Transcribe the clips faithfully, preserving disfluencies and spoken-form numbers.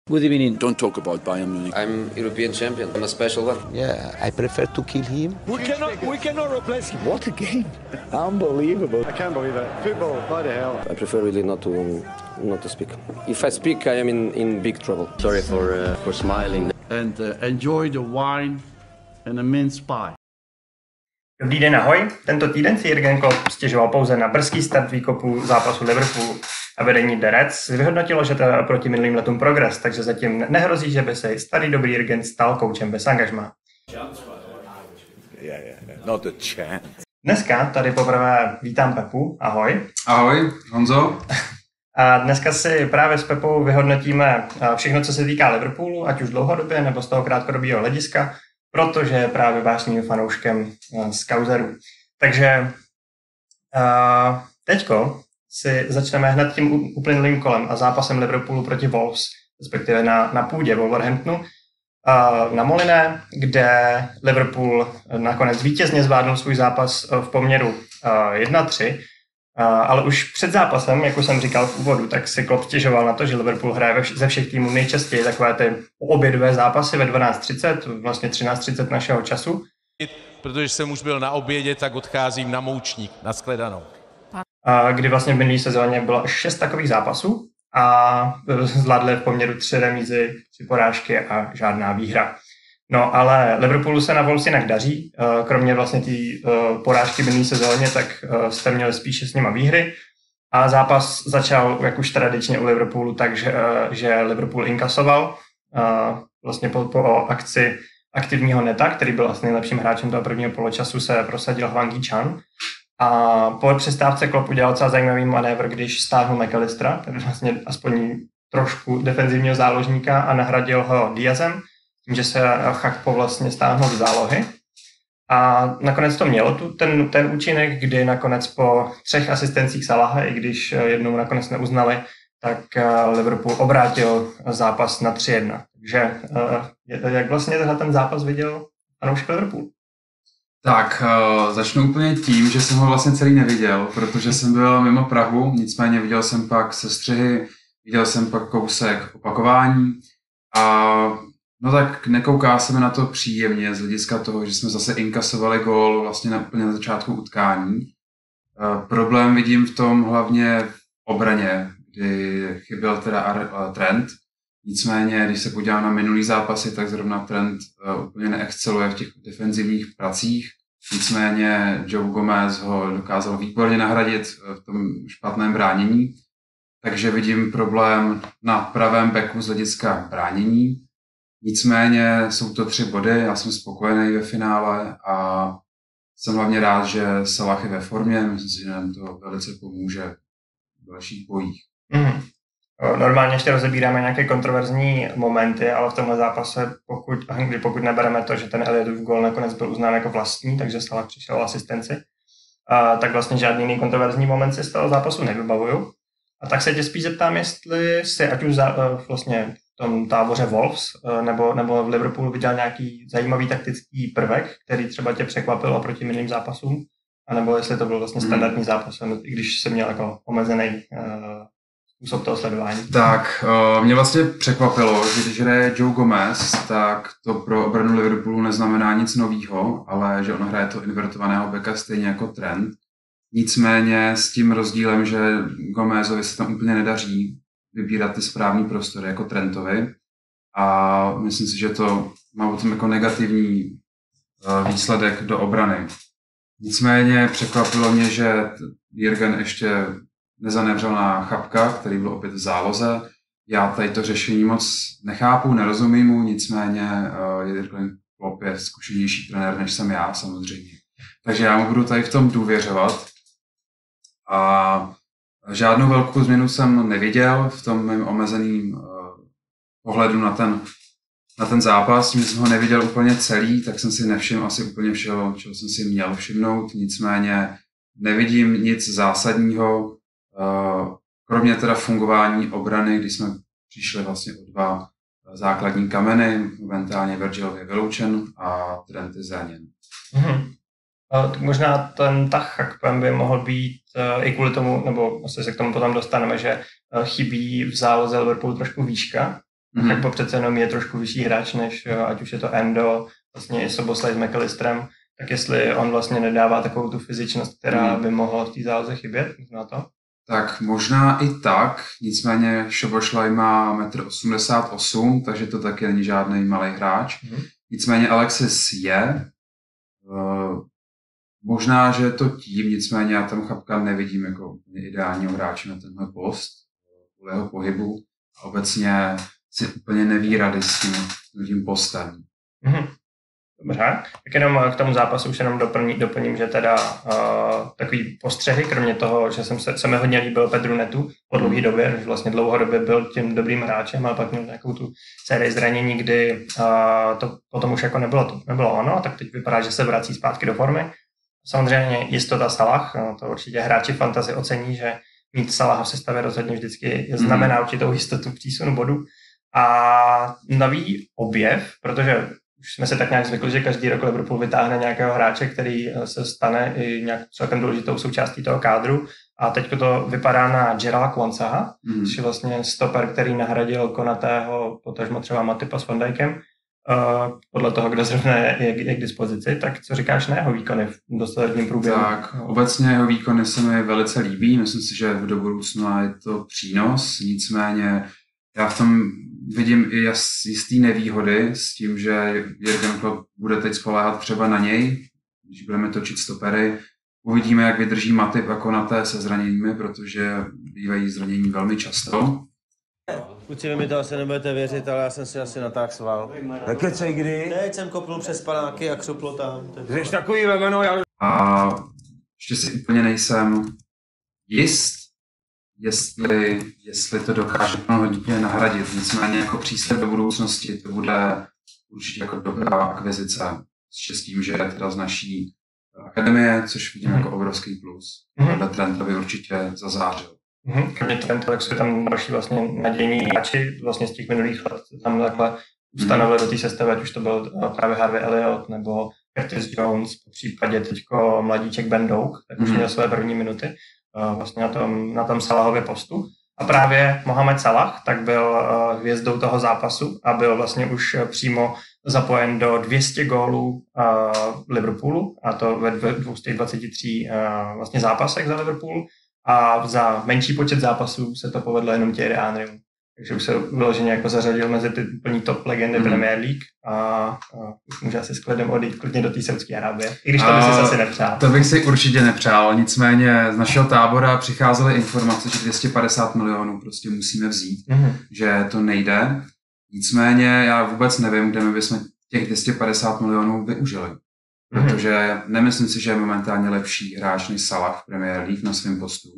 Good evening. Don't talk about Bayern Munich. I'm European champion. I'm a special one. Yeah, I prefer to kill him. We cannot, we cannot replace him. What a game! Unbelievable. I can't believe it. Football, what the hell. I prefer really not to not to speak. If I speak, I am in, in big trouble. Sorry for uh, for smiling. And uh, enjoy the wine and a mince pie. Dobrý den, ahoj. Tento týden si Jürgen Klopp stěžoval pouze na brzký start výkopu zápasu Liverpoolu a vedení The Reds vyhodnotilo, že to je proti minulým letům progres, takže zatím nehrozí, že by se starý dobrý Jürgen stal koučem bez angažmá. Yeah, yeah, not a chance. Dneska tady poprvé vítám Pepu. Ahoj. Ahoj, Honzo. A dneska si právě s Pepou vyhodnotíme všechno, co se týká Liverpoolu, ať už dlouhodobě nebo z toho krátkodobého hlediska, protože je právě vášným fanouškem z Kauzerů. Takže uh, teďko si začneme hned tím uplynulým kolem a zápasem Liverpoolu proti Wolves, respektive na, na půdě Wolverhamptonu, uh, na Moliné, kde Liverpool nakonec vítězně zvládnul svůj zápas v poměru uh, jedna tři, uh, ale už před zápasem, jak už jsem říkal v úvodu, tak si Klopp stěžoval na to, že Liverpool hraje ze všech týmů nejčastěji takové ty obědové zápasy ve dvanáct třicet, vlastně třináct třicet našeho času. Protože jsem už byl na obědě, tak odcházím na Moučník, na shledanou. Kdy vlastně v minulý sezóně bylo až šest takových zápasů a zvládli v poměru tři remízy, tři porážky a žádná výhra. No ale Liverpoolu se na Wolves jinak daří, kromě vlastně té porážky v minulý sezóně, tak jste měli spíše s nima výhry a zápas začal, jak už tradičně u Liverpoolu, takže že Liverpool inkasoval vlastně po, po akci aktivního Neta, který byl vlastně nejlepším hráčem toho prvního poločasu, se prosadil Hwang Hee-chan. A po přestávce Klopp udělal docela zajímavý manévr, když stáhnul McAllistera, tedy vlastně aspoň trošku defenzivního záložníka a nahradil ho Diazem, tím, že se Chakpo vlastně stáhnul do zálohy. A nakonec to mělo tu, ten, ten účinek, kdy nakonec po třech asistencích Salaha, i když jednou nakonec neuznali, tak Liverpool obrátil zápas na tři jedna. Takže jak vlastně ten zápas viděl fanoušek Liverpoolu? Tak, uh, začnu úplně tím, že jsem ho vlastně celý neviděl, protože jsem byl mimo Prahu, nicméně viděl jsem pak sestřihy, viděl jsem pak kousek opakování a no tak nekouká se mi na to příjemně z hlediska toho, že jsme zase inkasovali gól vlastně na, úplně na začátku utkání. Uh, problém vidím v tom hlavně v obraně, kdy chyběl teda Ar- Trent. Nicméně, když se podívám na minulý zápasy, tak zrovna Trent uh, úplně neexceluje v těch defenzivních pracích. Nicméně Joe Gomez ho dokázal výborně nahradit v tom špatném bránění. Takže vidím problém na pravém beku z hlediska bránění. Nicméně jsou to tři body, já jsem spokojený ve finále a jsem hlavně rád, že Salah je ve formě. Myslím si, že nám to velice pomůže v dalších bojích. Mm. Normálně ještě rozebíráme nějaké kontroverzní momenty, ale v tomhle zápase, pokud, pokud nebereme to, že ten Elliottův gól nakonec byl uznán jako vlastní, takže Salah přišel o asistenci, a, tak vlastně žádný jiný kontroverzní moment si z toho zápasu nevybavuju. A tak se tě spíš zeptám, jestli si ať už za, vlastně v tom táboře Wolves nebo, nebo v Liverpoolu viděl nějaký zajímavý taktický prvek, který třeba tě překvapil oproti minulým zápasům, anebo jestli to byl vlastně standardní zápas, i když jsem měl jako omezený uh, způsob toho sledování. Tak, uh, mě vlastně překvapilo, že když hraje Joe Gomez, tak to pro obranu Liverpoolu neznamená nic novýho, ale že on hraje to invertovaného beka stejně jako Trent. Nicméně s tím rozdílem, že Gomezovi se tam úplně nedaří vybírat ty správný prostory jako Trentovi a myslím si, že to má potom jako negativní uh, výsledek do obrany. Nicméně překvapilo mě, že Jürgen ještě nezanevřel na Chapka, který byl opět v záloze. Já tady to řešení moc nechápu, nerozumím mu, nicméně uh, Jürgen Klopp je zkušenější trenér, než jsem já samozřejmě. Takže já mu budu tady v tom důvěřovat. A žádnou velkou změnu jsem neviděl v tom mém omezeným uh, pohledu na ten, na ten zápas. Tím jsem ho neviděl úplně celý, tak jsem si nevšiml asi úplně všeho, čeho jsem si měl všimnout. Nicméně nevidím nic zásadního, kromě teda fungování obrany, kdy jsme přišli vlastně o dva základní kameny, momentálně Virgil je vyloučen a Trent je zraněn. Mm-hmm. Tak možná ten tah Chakpem by mohl být uh, i kvůli tomu, nebo asi se k tomu potom dostaneme, že uh, chybí v záloze Liverpoolu trošku výška mm-hmm. tak po přece jenom je trošku vyšší hráč, než ať už je to Endo, vlastně i Soboslaj s McAllisterem, tak jestli on vlastně nedává takovou tu fyzičnost, která mm-hmm. by mohla v té záloze chybět, na to? Tak možná i tak, nicméně Szoboszlai má metr osmdesát osm, takže to taky není žádný malý hráč. Mm-hmm. Nicméně Alexis je, uh, možná, že je to tím, nicméně já tam Chapka nevidím jako ideálního hráče na tenhle post, kvůli jeho pohybu a obecně si úplně neví rady s tím, tím postem. Mm-hmm. Dobře, tak jenom k tomu zápasu už jenom doplní, doplním, že teda uh, takový postřehy, kromě toho, že jsem se, se mi hodně líbil Petru Netu po dlouhé době, že vlastně dlouhodobě byl tím dobrým hráčem, ale pak měl nějakou tu sérii zranění, kdy uh, to potom už jako nebylo, to nebylo ono, tak teď vypadá, že se vrací zpátky do formy. Samozřejmě jistota Salah, no, to určitě hráči fantasy ocení, že mít Salaha v sestavě rozhodně vždycky znamená mm. určitou jistotu přísunu bodu. A nový objev, protože už jsme se tak nějak zvykli, že každý rok Liverpool vytáhne nějakého hráče, který se stane i nějak celkem důležitou součástí toho kádru. A teď to vypadá na Gerala Kwanzaha, mm. což je vlastně stoper, který nahradil Konatého, potažmo třeba Matipa s Van Dijkem. Uh, podle toho, kdo zrovna je, je, je k dispozici, tak co říkáš na jeho výkony v dostatečném průběhu? Tak, obecně jeho výkony se mi velice líbí, myslím si, že do budoucna je to přínos, nicméně já v tom vidím i jistý nevýhody s tím, že Jurgen Klopp bude teď spoléhat třeba na něj, když budeme točit stopery. Uvidíme, jak vydrží Matip a Konaté se zraněními, protože bývají zranění velmi často. Kluci, vy mi to asi nebudete věřit, ale já jsem si asi natáhl sval. Nekecej kdy? Teď jsem kopnul přes panáky a křuplo tam. Jsi takový vegano, já... A ještě si úplně nejsem jist, jestli, jestli to dokáže hodně nahradit. Nicméně jako příslib do budoucnosti to bude určitě jako dobrá akvizice s tím, že je teda z naší akademie, což vidím jako obrovský plus. Tenhle trend by určitě zazářil. Mm-hmm. Kromě trendu, tak jsou tam další vlastně nadějní hráči vlastně z těch minulých let. Tam takhle ustanovili mm-hmm. do té sestavy, ať už to byl právě Harvey Elliott nebo Curtis Jones, po případě teďko mladíček Ben Doak, tak už mm-hmm. měl své první minuty vlastně na tom, na tom Salahově postu. A právě Mohamed Salah tak byl hvězdou toho zápasu a byl vlastně už přímo zapojen do dvě stě gólů uh, Liverpoolu, a to ve dvě stě dvacet tři uh, vlastně zápasech za Liverpool. A za menší počet zápasů se to povedlo jenom Thierry Henrymu. Takže už se vyloženě jako zařadil mezi ty plní top legendy mm. Premier League a, a už může asi s klidem odejít klidně do té Saudské Arábie. I když to bych si asi nepřál. To bych si určitě nepřál, nicméně z našeho tábora přicházely informace, že dvě stě padesát milionů prostě musíme vzít, mm. že to nejde. Nicméně já vůbec nevím, kde my bychom těch dvě stě padesát milionů využili. Protože nemyslím si, že je momentálně lepší hráč než Salah v Premier League na svém postu.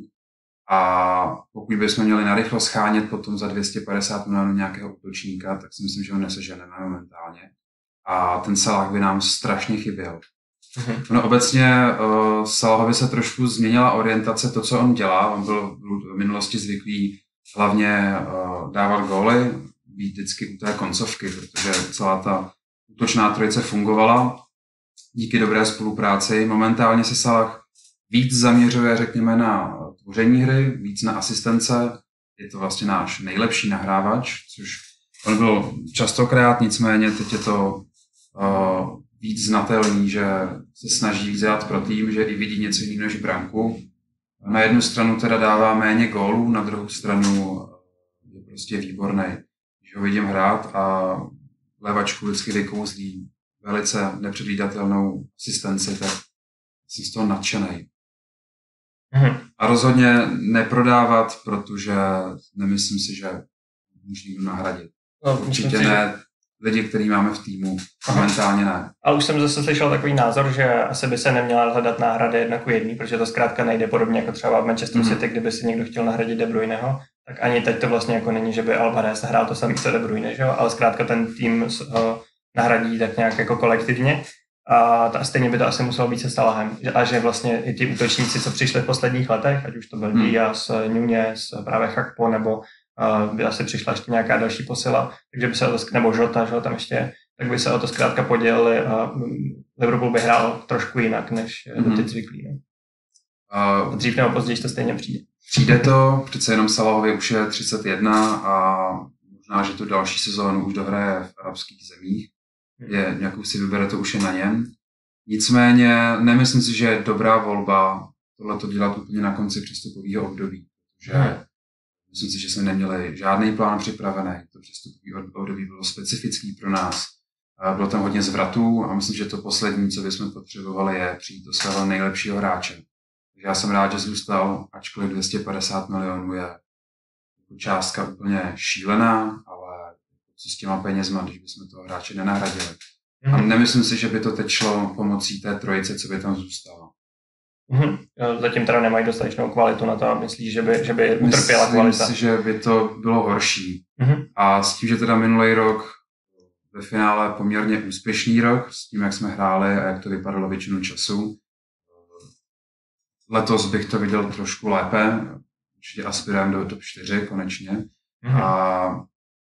A pokud bychom měli narychlo schánět potom za dvě stě padesát milionů nějakého útočníka, tak si myslím, že ho neseženeme momentálně. A ten Salah by nám strašně chyběl. Mm-hmm. No obecně uh, Salahovi se trošku změnila orientace, to, co on dělá. On byl v minulosti zvyklý hlavně uh, dávat góly, být vždycky u té koncovky, protože celá ta útočná trojice fungovala díky dobré spolupráci. Momentálně se Salah víc zaměřuje, řekněme, na tvoření hry, víc na asistence. Je to vlastně náš nejlepší nahrávač, což on byl častokrát, nicméně teď je to uh, víc znatelný, že se snaží dělat pro tým, že i vidí něco jiného než branku. Na jednu stranu teda dává méně gólů, na druhou stranu je prostě výborný. Když ho vidím hrát a levačku vždycky vykouzlí velice nepředvídatelnou asistenci, tak jsem z toho nadšenej. Mm-hmm. A rozhodně neprodávat, protože nemyslím si, že může někdo nahradit. No, určitě si, ne že... lidi, který máme v týmu, momentálně ne. Ale už jsem zase slyšel takový názor, že asi by se neměla hledat náhrady jedna ku jedný, protože to zkrátka nejde podobně jako třeba v Manchester City, mm-hmm. kdyby si někdo chtěl nahradit De Bruyneho, tak ani teď to vlastně jako není, že by Alvarez hrál to samý co De Bruyne, že jo? Ale zkrátka ten tým uh, nahradí tak nějak jako kolektivně. A stejně by to asi muselo být se Salahem. A že vlastně i ti útočníci, co přišli v posledních letech, ať už to byl hmm. Díaz, Núñez, právě Chakpo, nebo uh, by asi přišla ještě nějaká další posila, takže by se o to, nebo Žota, že tam ještě, tak by se o to zkrátka podělili a Liverpool by hrál trošku jinak, než hmm. teď zvyklý. Ne? Uh, Dřív nebo později to stejně přijde. Přijde to, přece jenom Salahovi už je třicet jedna a možná, že tu další sezónu už dohraje v arabských zemích, je, nějakou si vybere, to už je na něm. Nicméně nemyslím si, že je dobrá volba tohleto dělat úplně na konci přestupového období, protože hmm. myslím si, že jsme neměli žádný plán připravený. To přestupové období bylo specifický pro nás. Bylo tam hodně zvratů a myslím, že to poslední, co bychom potřebovali, je přijít do svého nejlepšího hráče. Takže já jsem rád, že zůstal, ačkoliv dvě stě padesát milionů je částka úplně šílená, ale co s těma penězma, když bychom toho hráče nenahradili. Mm. A nemyslím si, že by to teď šlo pomocí té trojice, co by tam zůstalo. Mm. Zatím teda nemají dostatečnou kvalitu na to a myslíš, že by, že by utrpěla kvalita? Myslím si, že by to bylo horší. Mm. A s tím, že teda minulý rok ve finále poměrně úspěšný rok, s tím, jak jsme hráli a jak to vypadalo většinu času, letos bych to viděl trošku lépe. Určitě aspirujeme do top čtyři konečně. Mm. A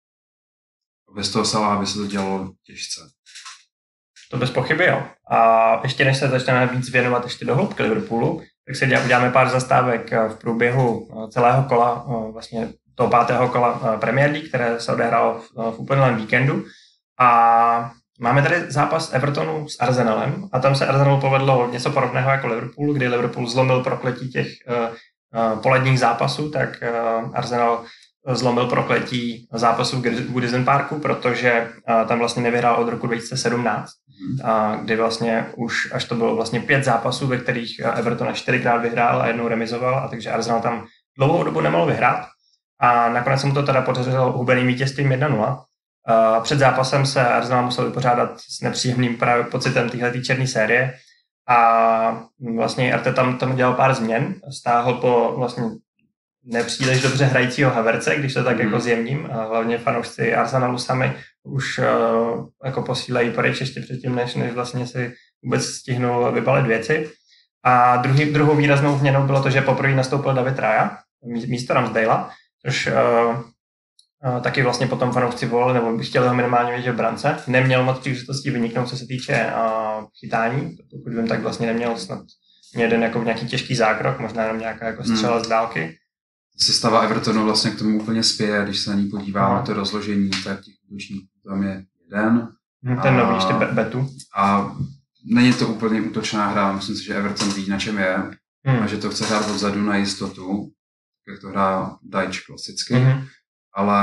bez toho Salaha by se to dělalo těžce. To bez pochyby, jo. A ještě než se začneme víc věnovat ještě do hloubky Liverpoolu, tak si uděláme pár zastávek v průběhu celého kola, vlastně toho pátého kola Premier League, které se odehrálo v, v uplynulém víkendu. A máme tady zápas Evertonu s Arsenalem a tam se Arsenalu povedlo něco podobného jako Liverpool, kdy Liverpool zlomil prokletí těch uh, poledních zápasů, tak uh, Arsenal zlomil prokletí zápasů v Goodison Parku, protože uh, tam vlastně nevyhrál od roku dva tisíce sedmnáct, uh, kdy vlastně už až to bylo vlastně pět zápasů, ve kterých Everton čtyřikrát vyhrál a jednou remizoval, a takže Arsenal tam dlouhou dobu nemohl vyhrát a nakonec se mu to teda podařilo hubeným vítězstvím jedna nula. Uh, před zápasem se Arsenal musel vypořádat s nepříjemným právě pocitem téhletý černé série a vlastně Arteta tam, tam dělal pár změn, stáhl po vlastně nepříliš dobře hrajícího Havertze, když to tak mm. jako zjemním, a hlavně fanoušci Arsenalu sami už uh, jako posílají pryč ještě předtím, než, než vlastně si vůbec stihnul vybalit věci. A druhý, druhou výraznou změnou bylo to, že poprvé nastoupil David Raya místo Ramsdalea, což uh, Uh, taky vlastně potom fanoušci volali, nebo chtěli ho minimálně vidět v brance. Neměl moc příležitostí vyniknout, co se týče uh, chytání. Pokud vím, tak vlastně neměl snad jeden jako nějaký těžký zákrok, možná jenom nějaká jako střela hmm. z dálky. Sestava Evertonu vlastně k tomu úplně spěje, když se na ní podívá na to rozložení, tak těch útočníků tam je jeden. Hmm, ten a, nový ještě Betu. A není to úplně útočná hra, myslím si, že Everton ví, na čem je hmm. a že to chce hrát odzadu na jistotu, jak to hrá Dyche klasicky. Hmm. Ale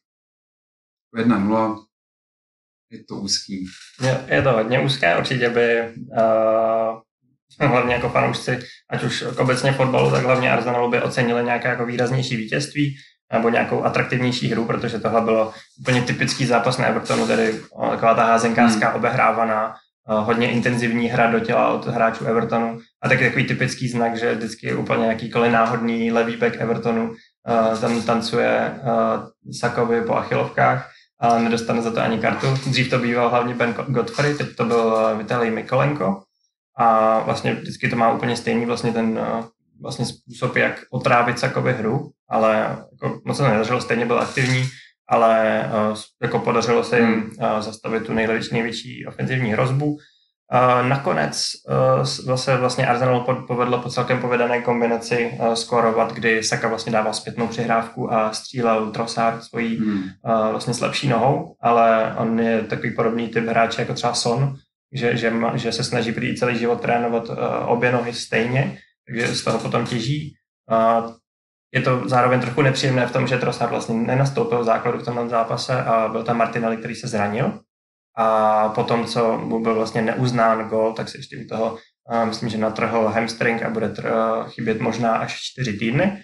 jedna nula je to úzký. Je, je to hodně úzké, určitě by uh, hlavně jako fanoušci, ať už obecně fotbalu, tak hlavně Arsenalu by ocenili nějaké jako výraznější vítězství nebo nějakou atraktivnější hru, protože tohle bylo úplně typický zápas na Evertonu, tedy taková ta házenkářská hmm. obehrávaná, uh, hodně intenzivní hra do těla od hráčů Evertonu a taky takový typický znak, že vždycky úplně jakýkoliv náhodný levý back Evertonu Uh, tam tancuje uh, Sakovi po achilovkách a nedostane za to ani kartu. Dřív to býval hlavně Ben Godfrey, teď to byl uh, Vitalij Mikolenko a vlastně vždycky to má úplně stejný vlastně ten uh, vlastně způsob, jak otrávit Sakovi hru, ale jako moc se to nedařilo, stejně byl aktivní, ale uh, jako podařilo se jim uh, zastavit tu největší, největší ofenzivní hrozbu. Uh, nakonec uh, zase vlastně Arsenal povedlo po celkem povedené kombinaci uh, skórovat, kdy Saka vlastně dával zpětnou přihrávku a střílel Trossard svojí hmm. uh, vlastně slabší nohou, ale on je takový podobný typ hráče jako třeba Son, že, že, ma, že se snaží prý celý život trénovat uh, obě nohy stejně, takže z toho potom těží. Uh, je to zároveň trochu nepříjemné v tom, že Trossard vlastně nenastoupil v základu v tomhle zápase a byl tam Martinelli, který se zranil. A potom, co mu byl vlastně neuznán gól, tak se ještě u toho, uh, myslím, že natrhl hamstring a bude tr- uh, chybět možná až čtyři týdny.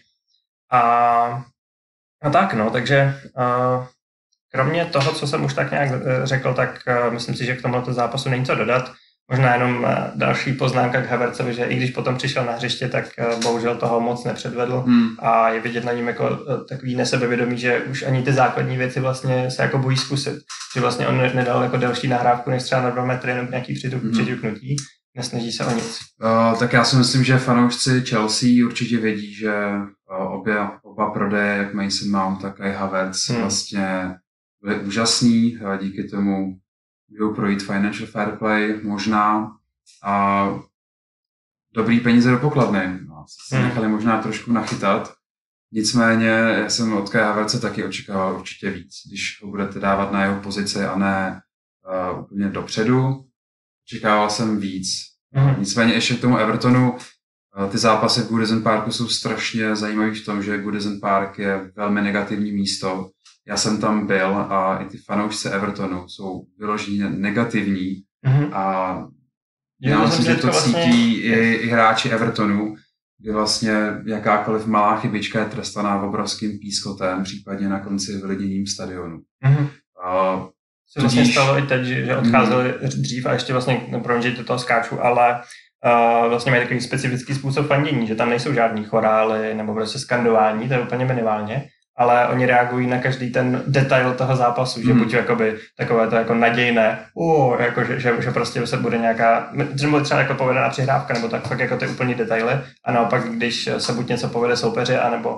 A no tak, no, takže uh, kromě toho, co jsem už tak nějak řekl, tak uh, myslím si, že k tomuto zápasu není co dodat. Možná jenom uh, další poznámka k Havertzovi, že i když potom přišel na hřiště, tak uh, bohužel toho moc nepředvedl hmm. a je vidět na něm jako uh, takový nesebevědomí, že už ani ty základní věci vlastně se jako bojí zkusit. Že vlastně on nedal jako delší nahrávku než třeba na dva metry jenom nějaký přiťuknutí, nesnaží se o nic. Uh, tak já si myslím, že fanoušci Chelsea určitě vědí, že uh, obě, oba prodeje, jak Mason Mount, tak i Havertz hmm. vlastně byly úžasný, uh, díky tomu můžou projít financial fair play možná a dobrý peníze do pokladny. No, se hmm. nechali možná trošku nachytat. Nicméně já jsem od Kai Havertze taky očekával určitě víc, když ho budete dávat na jeho pozici a ne uh, úplně dopředu. Očekával jsem víc. Mm. Nicméně ještě k tomu Evertonu, uh, ty zápasy v Goodison Parku jsou strašně zajímavý v tom, že Goodison Park je velmi negativní místo. Já jsem tam byl a i ty fanoušci Evertonu jsou vyloženě negativní mm. a já myslím, že to cítí vlastně... i, i hráči Evertonu, kdy vlastně jakákoliv malá chybička je trestaná obrovským pískotem, případně na konci vyliděním stadionu. Mm-hmm. A se vlastně tudíž... stalo i teď, že, že odcházeli mm-hmm. dřív a ještě vlastně, no, promiň, že do toho skáču, ale uh, vlastně mají takový specifický způsob fandění, že tam nejsou žádný chorály nebo prostě skandování, to je úplně minimálně, ale oni reagují na každý ten detail toho zápasu, že mm. buď jakoby takové to jako nadějné, uh, jako že, že, že prostě se bude nějaká, třeba jako povedená přihrávka, nebo tak fakt jako ty úplný detaily, a naopak, když se buď něco povede soupeři, anebo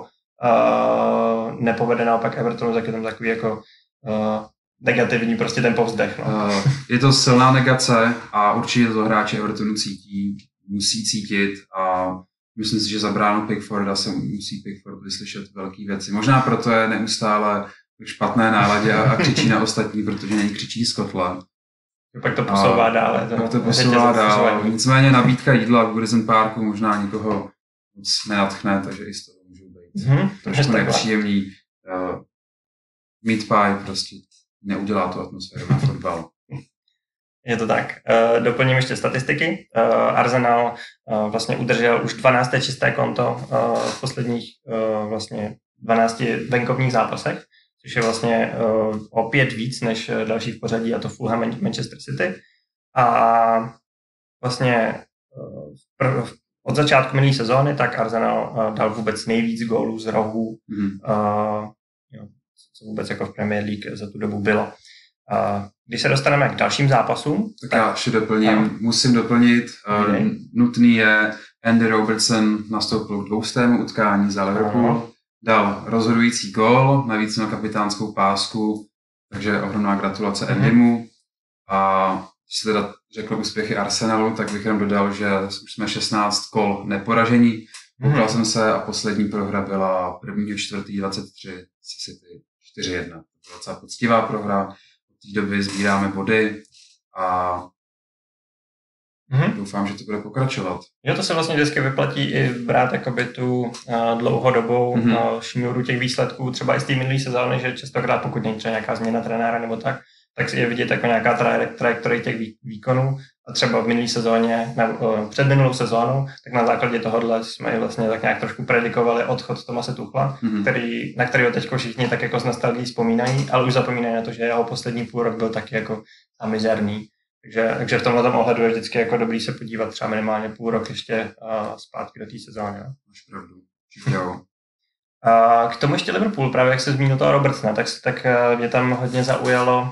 uh, nepovede naopak Evertonu, tak je tam takový jako uh, negativní prostě ten povzdech. No. Uh, je to silná negace a určitě to hráči Evertonu cítí, musí cítit a myslím si, že za bránu Pickforda se musí Pickford vyslyšet velké věci. Možná proto je neustále v špatné náladě a, a křičí na ostatní, protože něj křičí z kotla. Pak to posouvá dále. Pak to posouvá dále. Nicméně nabídka jídla v Goodison Parku možná nikoho moc nenatchne, takže i z toho můžou být mm-hmm. trošku nepříjemný. Uh, meat pie prostě neudělá tu atmosféru na fotbal. Je to tak. Doplním ještě statistiky. Arsenal vlastně udržel už dvanácté čisté konto v posledních vlastně dvanácti venkovních zápasech, což je vlastně o pět víc než další v pořadí, a to Fulham, Manchester City. A vlastně od začátku minulé sezóny tak Arsenal dal vůbec nejvíc gólů z rohů, mm. co vůbec jako v Premier League za tu dobu bylo. Když se dostaneme k dalším zápasům... Tak, tak já ještě doplním, ano. musím doplnit, uh, nutný je, Andy Robertson nastoupil k dvoustému utkání za Liverpool, ano. dal rozhodující gól, navíc na kapitánskou pásku, takže ohromná gratulace mhm. Andymu. A když se teda řekl úspěchy Arsenalu, tak bych jenom dodal, že už jsme šestnáct kol neporažení. Koukal mhm. jsem se a poslední prohra byla prvního čtvrtý dvacet tři se City čtyři jedna. To byla docela poctivá prohra. V té době sbíráme body a mm-hmm. doufám, že to bude pokračovat. Jo, to se vlastně vždycky vyplatí i brát jakoby tu uh, dlouhodobou mm-hmm. uh, šňůru těch výsledků, třeba i z té minulé sezóny, že častokrát pokud není třeba nějaká změna trenéra nebo tak, tak je vidět jako nějaká trajektorie těch výkonů. A třeba v minulé sezóně, ne, uh, před minulou sezónou, tak na základě tohohle jsme vlastně tak nějak trošku predikovali odchod Thomase Tuchla, mm-hmm. který, na kterého teď všichni tak jako s nostalgií vzpomínají, ale už zapomínají na to, že jeho poslední půl rok byl taky jako mizerný. Takže, takže v tomhle ohledu je vždycky jako dobrý se podívat třeba minimálně půl rok ještě uh, zpátky do té sezóny. Máš pravdu. Jo. A k tomu ještě Liverpool, právě jak se zmínil toho Robertsona, tak, tak mě tam hodně zaujalo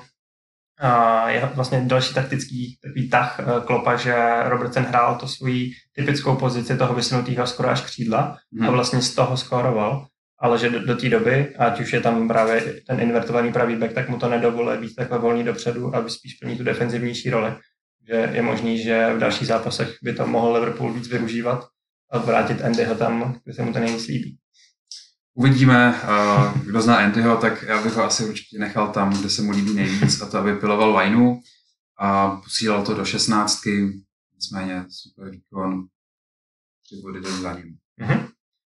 a je vlastně další taktický takový tah Kloppa, že Robertson hrál to svoji typickou pozici toho vysunutého skoro až křídla hmm. a vlastně z toho skóroval, ale že do, do té doby, ať už je tam právě ten invertovaný pravý back, tak mu to nedovolí být takhle volný dopředu, aby spíš plní tu defenzivnější roli. Že je možný, že v dalších zápasech by to mohl Liverpool víc využívat a vrátit Andyho tam, kde se mu to nejvíc líbí. Uvidíme, kdo zná Andyho, tak já bych ho asi určitě nechal tam, kde se mu líbí nejvíc, a to aby piloval lineu a posílal to do šestnáctky, nicméně super výkon, tři body jdou za ním. Mm-hmm.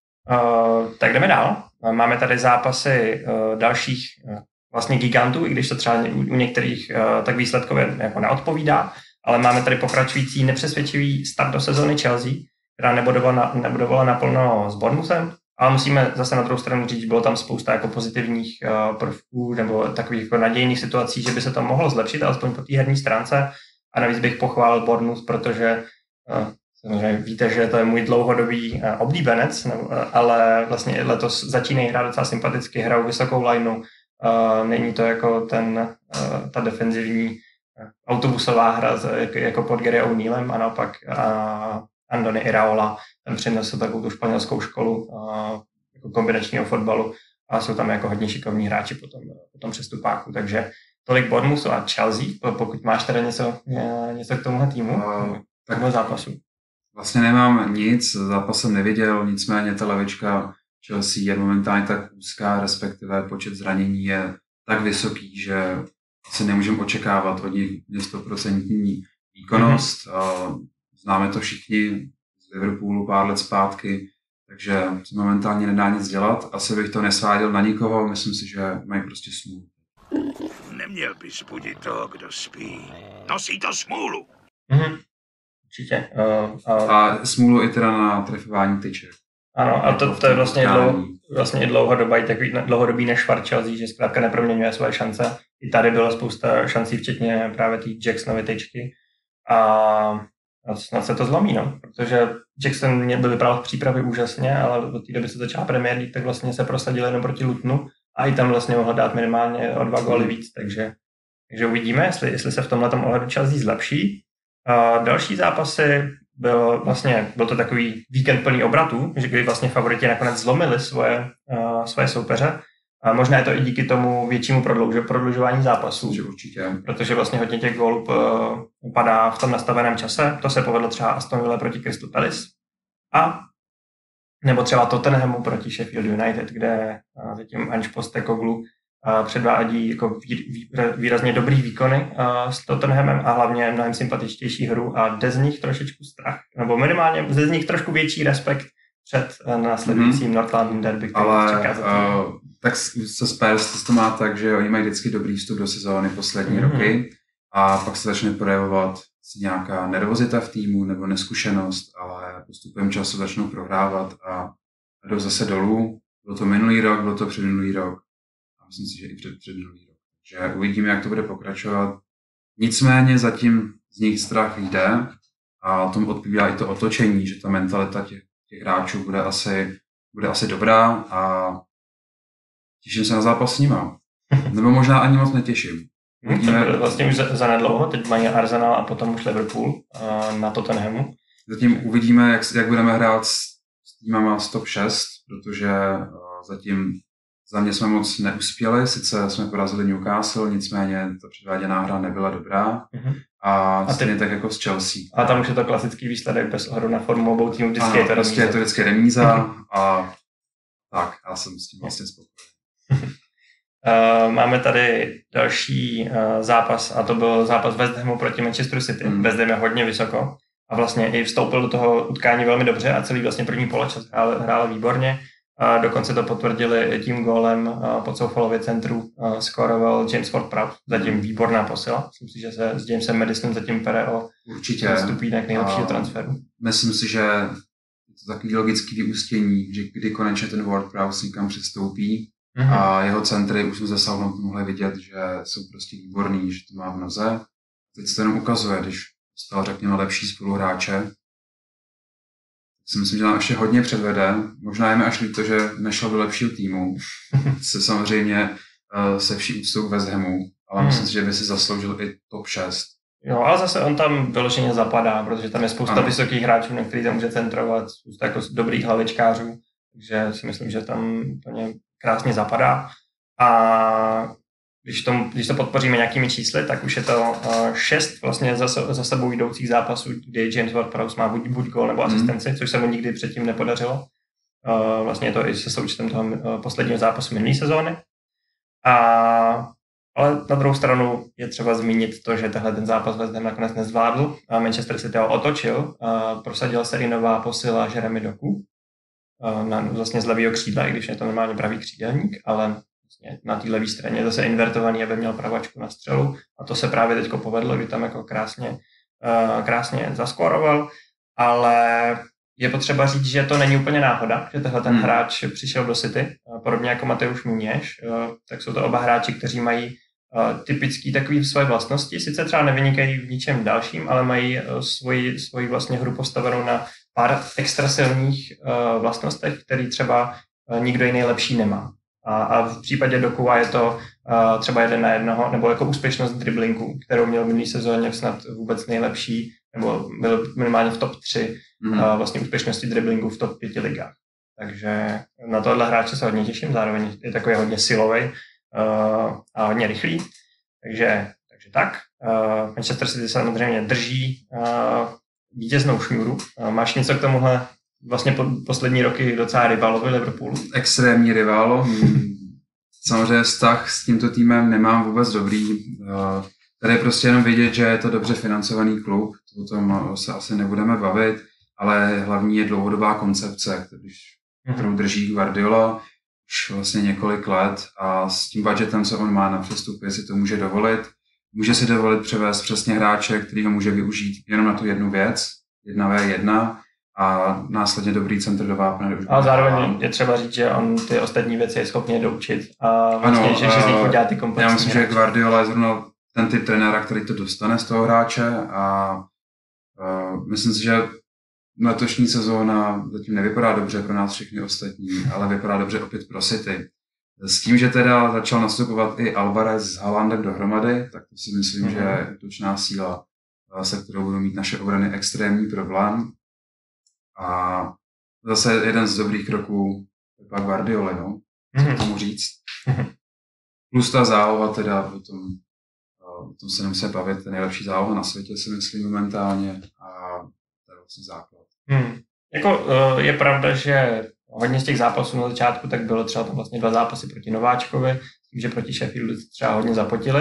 Uh, tak jdeme dál. Máme tady zápasy uh, dalších uh, vlastně gigantů, i když to třeba u, u některých uh, tak výsledkově jako neodpovídá, ale máme tady pokračující nepřesvědčivý start do sezóny Chelsea, která nebudovala, nebudovala naplno s Bournemouthem. Ale musíme zase na druhou stranu říct, že bylo tam spousta jako pozitivních uh, prvků nebo takových jako nadějných situací, že by se to mohlo zlepšit, alespoň po té herní stránce. A navíc bych pochválil Bournemouth, protože uh, samozřejmě víte, že to je můj dlouhodobý uh, oblíbenec, nebo, uh, ale vlastně letos začínají hrát docela sympaticky, hrajou vysokou lineu. Uh, není to jako ten, uh, ta defenzivní uh, autobusová hra jako, jako pod Gary O'Neillem, a naopak uh, Andoni Iraola, ten přinesl takovou tu španělskou školu a, jako kombinačního fotbalu a jsou tam jako hodně šikovní hráči po tom, po tom přestupáku, takže tolik Bournemouthu a Chelsea, pokud máš teda něco, něco k tomuhle týmu, uh, k tomu zápasu. Vlastně nemám nic, zápas jsem neviděl, nicméně ta lavička Chelsea je momentálně tak úzká, respektive počet zranění je tak vysoký, že se nemůžeme očekávat od nich stoprocentní výkonnost. Mm-hmm. Známe to všichni z Liverpoolu pár let zpátky, takže se momentálně nedá nic dělat. Asi bych to nesváděl na nikoho, myslím si, že mají prostě smůlu. Neměl bys budit toho, kdo spí. Nosí to smůlu. Mm-hmm. Určitě. Uh, uh, a smůlu i teda na trefování tyček. Ano, a to, to je vlastně, dlouho, vlastně dlouhodobý, takový dlouhodobý nešvar Chelsea, že zkrátka neproměňuje svoje šance. I tady bylo spousta šancí, včetně právě té Jacksonovy tyčky. A, a snad se to zlomí, no, protože Jackson mě byl vypadal v přípravě úžasně, ale od té doby se začala Premier League, tak vlastně se prosadil jenom proti Lutonu a i tam vlastně mohl dát minimálně o dva góly víc, takže, takže uvidíme, jestli, jestli se v tomhletom ohledu Chelsea zlepší. A další zápasy byl vlastně, byl to takový víkend plný obratů, že kdy vlastně favoriti nakonec zlomili svoje, uh, svoje soupeře. A možná je to i díky tomu většímu prodlouž, prodlužování zápasů. Určitě. Protože vlastně hodně těch gólů uh, padá v tom nastaveném čase. To se povedlo třeba Aston Villa proti Crystal Palace. A nebo třeba Tottenhamu proti Sheffield United, kde uh, zatím Ange Postecoglou uh, předvádí jako vý, vý, výrazně dobrý výkony uh, s Tottenhamem a hlavně mnohem sympatičtější hru a jde z nich trošičku strach. Nebo minimálně jde z nich trošku větší respekt před uh, následujícím mm-hmm. North London derby, který ale, čeká za tím. Uh, tak se Spurs to má tak, že oni mají vždycky dobrý vstup do sezóny poslední mm-hmm. roky a pak se začne projevovat nějaká nervozita v týmu nebo neskušenost, ale postupem času začnou prohrávat a jdou zase dolů. Bylo to minulý rok, bylo to předminulý rok a myslím si, že i před předminulý rok. Takže uvidíme, jak to bude pokračovat. Nicméně zatím z nich strach jde a o tom odpovídá i to otočení, že ta mentalita těch, těch hráčů bude asi, bude asi dobrá a těším se na zápas s nima. Nebo možná ani moc netěším. Uvidíme. To vlastně už za, za nedlouho, teď mají Arsenal a potom už Liverpool uh, na Tottenhamu. Zatím uvidíme, jak, jak budeme hrát s, s týmama z top šest, protože uh, zatím za mě jsme moc neuspěli, sice jsme porazili Newcastle, nicméně ta předváděná hra nebyla dobrá. Uh-huh. A, a stejně ty... tak jako s Chelsea. A tam už je to klasický výsledek bez ohledu na formu obou týmů, vždycky ano, je to remíza. Prostě je to vždycky remíza a tak, já jsem s tím vlastně spokojený. Uh, máme tady další uh, zápas a to byl zápas West Hamu proti Manchesteru City. Mm. West Ham je hodně vysoko a vlastně i vstoupil do toho utkání velmi dobře a celý vlastně první poločas hrál, hrál výborně. Uh, dokonce to potvrdili tím gólem uh, po Soufalově centru uh, skoroval James Ward-Prowse. Zatím výborná posila. Myslím si, že se s Jamesem Madisonem zatím pere o určitě stupínek nejlepšího transferu. Myslím si, že je to takový logický vyústění, že kdy konečně ten Ward-Prowse někam přestoupí. Mm-hmm. A jeho centry už jsme ze Southamptonu mohli vidět, že jsou prostě výborný, že to má v noze. Teď se to jenom ukazuje, když dostal, řekněme, lepší spoluhráče. Si myslím, že nám ještě hodně předvede. Možná je mi až líto, že nešel do lepšího týmu. Se samozřejmě uh, se vší úctou k West Hamu, ale mm. myslím si, že by si zasloužil i top šest. Jo, ale zase on tam vyloženě zapadá, protože tam je spousta ano. vysokých hráčů, na který tam může centrovat, spousta jako dobrých hlavičkářů, takže si myslím, že tam plně krásně zapadá. A když to, když to podpoříme nějakými čísly, tak už je to uh, šest vlastně za, za sebou jdoucích zápasů, kdy James Ward-Prowse má buď, buď gól nebo asistenci, mm. což se mu nikdy předtím nepodařilo. Uh, vlastně je to i se součtem toho uh, posledního zápasu minulé sezóny. A, ale na druhou stranu je třeba zmínit to, že tenhle ten zápas West Ham nakonec nezvládl. A Manchester City ho otočil, uh, prosadil se i nová posila Jeremy Doku na, vlastně z levýho křídla, i když je to normálně pravý křídelník, ale vlastně na té levé straně je zase invertovaný, aby měl pravačku na střelu a to se právě teďko povedlo, kdy tam jako krásně, uh, krásně zaskóroval, ale je potřeba říct, že to není úplně náhoda, že tenhle ten hmm. hráč přišel do City, podobně jako Mateusz Nunes, uh, tak jsou to oba hráči, kteří mají uh, typický takový své vlastnosti, sice třeba nevynikají v ničem dalším, ale mají uh, svoji, svoji vlastně hru postavenou na pár extra silných uh, vlastnostech, který třeba uh, nikdo jiný lepší nemá. A, a v případě Dokua je to uh, třeba jeden na jednoho, nebo jako úspěšnost driblinku, kterou měl v minulý sezóně snad vůbec nejlepší, nebo byl minimálně v top tři mm. uh, vlastně úspěšnosti driblinku v top pěti ligách. Takže na tohle hráče se hodně těším, zároveň je takový hodně silový uh, a hodně rychlý. Takže, takže tak. Uh, Manchester City samozřejmě drží uh, vítěznou šňůru. Máš něco k tomuhle vlastně po, poslední roky docela rivalovi Liverpoolu. Extrémní rival. Samozřejmě vztah s tímto týmem nemám vůbec dobrý. Tady je prostě jenom vidět, že je to dobře financovaný klub, o tom se asi nebudeme bavit, ale hlavní je dlouhodobá koncepce, kterou drží Guardiola už vlastně několik let a s tím budgetem, co on má na přestupy, si to může dovolit. Může si dovolit převést přesně hráče, který ho může využít jenom na tu jednu věc, jedna vé jedna, a následně dobrý centr do vápna. A zároveň je třeba říct, že on ty ostatní věci je schopný doučit a vlastně, ano, že, že z nich udělá ty komplexní. Já myslím, hráče. Že Guardiola je zrovna ten typ trenéra, který to dostane z toho hráče a uh, myslím si, že letošní sezóna zatím nevypadá dobře pro nás všechny ostatní, ale vypadá dobře opět pro City. S tím, že teda začal nastupovat i Alvarez s Haalandem dohromady, tak to si myslím, mm-hmm. že je útočná síla, se kterou budou mít naše obrany extrémní problém. A zase jeden z dobrých kroků Pepa Guardioly, no, co mm-hmm. tomu říct. Mm-hmm. Plus ta záloha teda, o tom, o tom se nemusíme bavit, to nejlepší záloha na světě si myslím momentálně a to je vlastně základ. Mm. Jako je pravda, že hodně z těch zápasů na začátku tak bylo třeba tam vlastně dva zápasy proti Nováčkovi, s tím, že proti Sheffieldu třeba hodně zapotili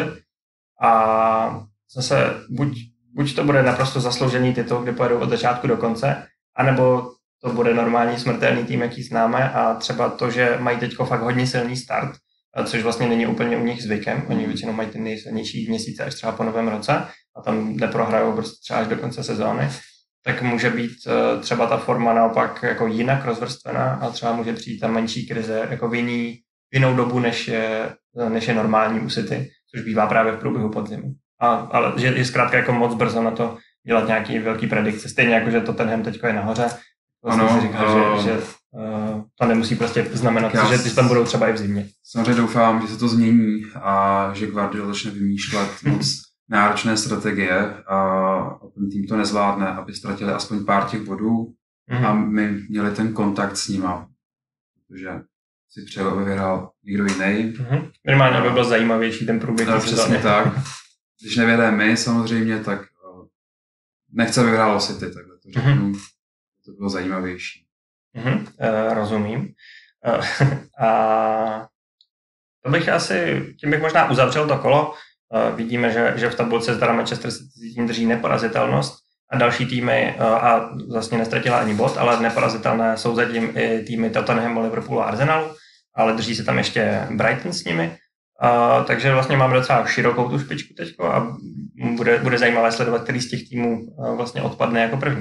a zase buď, buď to bude naprosto zasloužený titul, kde pojedou od začátku do konce, anebo to bude normální smrtelný tým, jaký známe a třeba to, že mají teďko fakt hodně silný start, což vlastně není úplně u nich zvykem, oni většinou mají ty nejsilnější měsíce až třeba po novém roce a tam neprohrajou prostě třeba až do konce sezóny, tak může být třeba ta forma naopak jako jinak rozvrstvená a třeba může přijít ta menší krize jako v, jiný, v jinou dobu, než je, než je normální u City, což bývá právě v průběhu podzimu. A, ale že je zkrátka jako moc brzo na to dělat nějaký velký predikce. Stejně jako, že Tottenham teďko je nahoře. Vlastně ano, si říkal, uh, že, že uh, to nemusí prostě znamenat, já, že ty tam budou třeba i v zimě. Samozřejmě doufám, že se to změní a že Guardiola začne vymýšlet moc náročné strategie a ten tým to nezvládne, aby ztratili aspoň pár těch bodů mm-hmm. a my měli ten kontakt s nima. Protože si přeju, aby vyhrál někdo jiný. Mm-hmm. Minimálně by byl zajímavější ten průběh. No, přesně tak. Když nevyhraje my samozřejmě, tak nechce, aby vyhrálo City, takhle to řeknu. Mm-hmm. To bylo zajímavější. Mm-hmm. Uh, rozumím. Uh, a to bych asi, tím bych možná uzavřel to kolo. Uh, vidíme, že, že v tabulce teda Manchester City tím drží neporazitelnost a další týmy, uh, a vlastně nestratila ani bod, ale neporazitelné jsou zatím i týmy Tottenhamu, Liverpoolu a Arsenalu, ale drží se tam ještě Brighton s nimi. Uh, takže vlastně máme docela širokou tu špičku teďko a bude, bude zajímavé sledovat, který z těch týmů uh, vlastně odpadne jako první.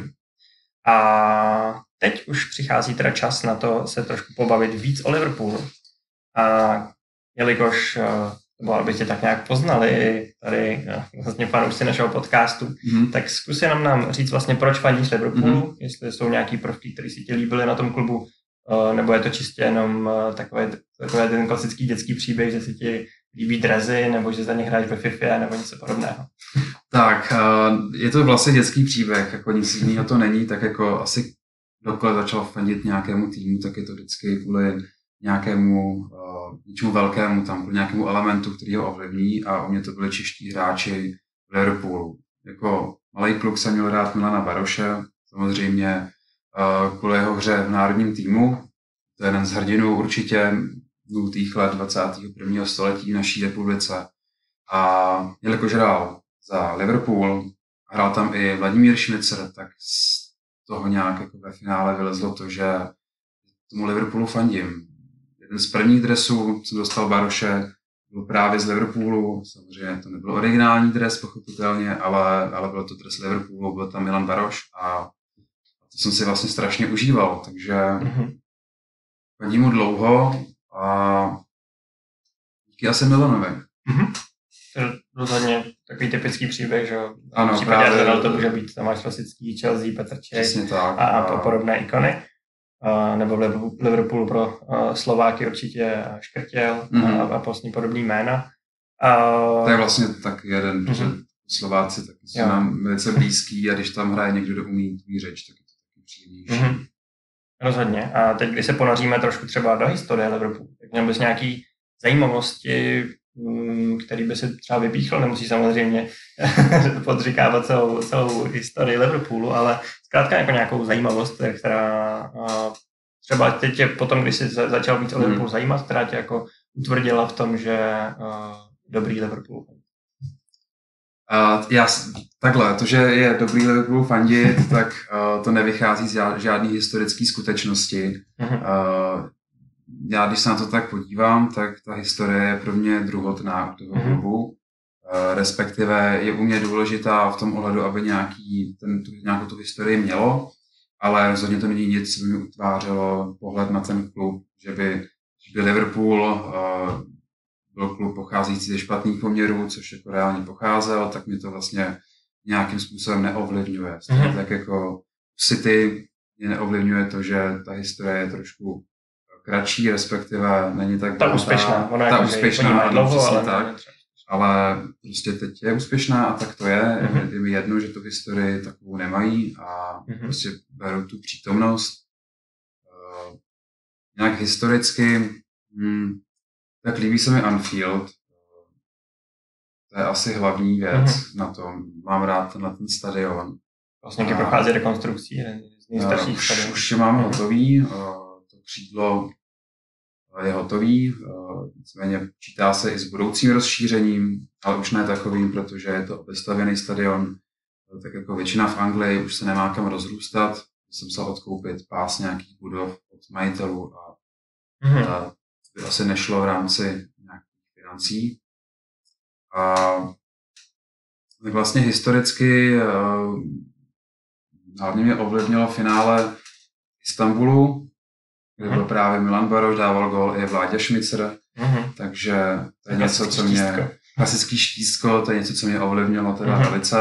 A teď už přichází teda čas na to se trošku pobavit víc o Liverpoolu. A jelikož uh, aby tě tak nějak poznali tady uh, vlastně fanoušci našeho podcastu, mm-hmm. tak zkus jenom nám říct vlastně, proč fandíš Liverpoolu, mm-hmm. jestli jsou nějaký prvky, které si ti líbily na tom klubu, uh, nebo je to čistě jenom uh, takové, takové ten klasický dětský příběh, že si ti líbí drezy, nebo že za ně hráš ve FIFA, nebo něco podobného. Tak, je to vlastně dětský příběh, jako nic jiného to není, tak jako asi dokoliv začal fandit nějakému týmu, tak je to vždycky kvůli nějakému, něčemu velkému, tam kvůli nějakému elementu, který ho ovlivní a u mě to byli čeští hráči v Liverpoolu. Jako malý kluk jsem měl rád Milana Baroše, samozřejmě kvůli jeho hře v národním týmu, to je jeden z hrdinů určitě nultých let dvacátého prvního století v naší republice. A jelikož hrál za Liverpool, hrál tam i Vladimír Šmicer, tak z toho nějak jako ve finále vylezlo to, že tomu Liverpoolu fandím. Jeden z prvních dresů, co dostal Baroše, byl právě z Liverpoolu. Samozřejmě to nebyl originální dres, pochopitelně, ale, ale byl to dres Liverpoolu, byl tam Milan Baroš a to jsem si vlastně strašně užíval, takže mm-hmm. fandím mu dlouho a díky asi Milanovi. Mm-hmm. Rozhodně takový typický příběh, že ano, v případě Arsenalu to může být, tam máš klasický Chelsea, Petr Čech a, a podobné ikony. Uh, nebo v Liverpoolu pro uh, Slováky určitě Škrtěl mm-hmm. a, a vlastně podobný jména. Uh, to je vlastně tak jeden, mm-hmm. protože Slováci taky jsou nám velice blízký a když tam hraje někdo, kdo umí tvý řeč, tak je to taky příjemnější. Mm-hmm. Rozhodně. A teď, když se ponoříme trošku třeba do historie Liverpoolu, tak měl bys nějaký zajímavosti který by si třeba vypíchl, nemusí samozřejmě podříkávat celou, celou historii Liverpoolu, ale zkrátka jako nějakou zajímavost, která třeba teď tě potom, když jsi začal víc o Liverpool zajímat, která tě jako utvrdila v tom, že dobrý Liverpool. Uh, já, takhle, to, že je dobrý Liverpool fandit, tak uh, to nevychází z žádný historické skutečnosti. Uh, já, když se na to tak podívám, tak ta historie je pro mě druhotná u toho klubu. Uh, respektive je u mě důležitá v tom ohledu, aby nějaký, ten, tu, nějakou tu historii mělo, ale rozhodně to není nic, co by mi utvářelo pohled na ten klub, že by, že by Liverpool uh, byl klub pocházející ze špatných poměrů, což jako reálně pocházel, tak mě to vlastně nějakým způsobem neovlivňuje. Mm-hmm. Tak jako City mě neovlivňuje to, že ta historie je trošku kratší, respektive není tak ta úspěšná. Ona ta jako úspěšná, ano, dlouho, přesně ale tak. Ale prostě teď je úspěšná a tak to je. Mm-hmm. Je mi jedno, že tu historii takovou nemají a mm-hmm. prostě beru tu přítomnost. Uh, nějak historicky hmm, tak líbí se mi Anfield. To je asi hlavní věc mm-hmm. na tom. Mám rád na ten stadion. Vlastně když prochází rekonstrukcí, z nejstarších stadionů. Už je máme hotový. To křídlo je hotový. Nicméně počítá se i s budoucím rozšířením, ale už ne takovým, protože je to obestavěný stadion. Tak jako většina v Anglii už se nemá kam rozrůstat. Jsem musel odkoupit pás nějakých budov od majitelů a mm-hmm. a by asi nešlo v rámci nějakých financí. A tak vlastně historicky uh, hlavně mě ovlivnilo finále Istanbulu, kde byl právě Milan Baroš, dával gól i Vláďa Šmicer, mm-hmm. takže to je něco, co mě... Klasický štístko, to je něco, co mě ovlivnilo teda mm-hmm. velice.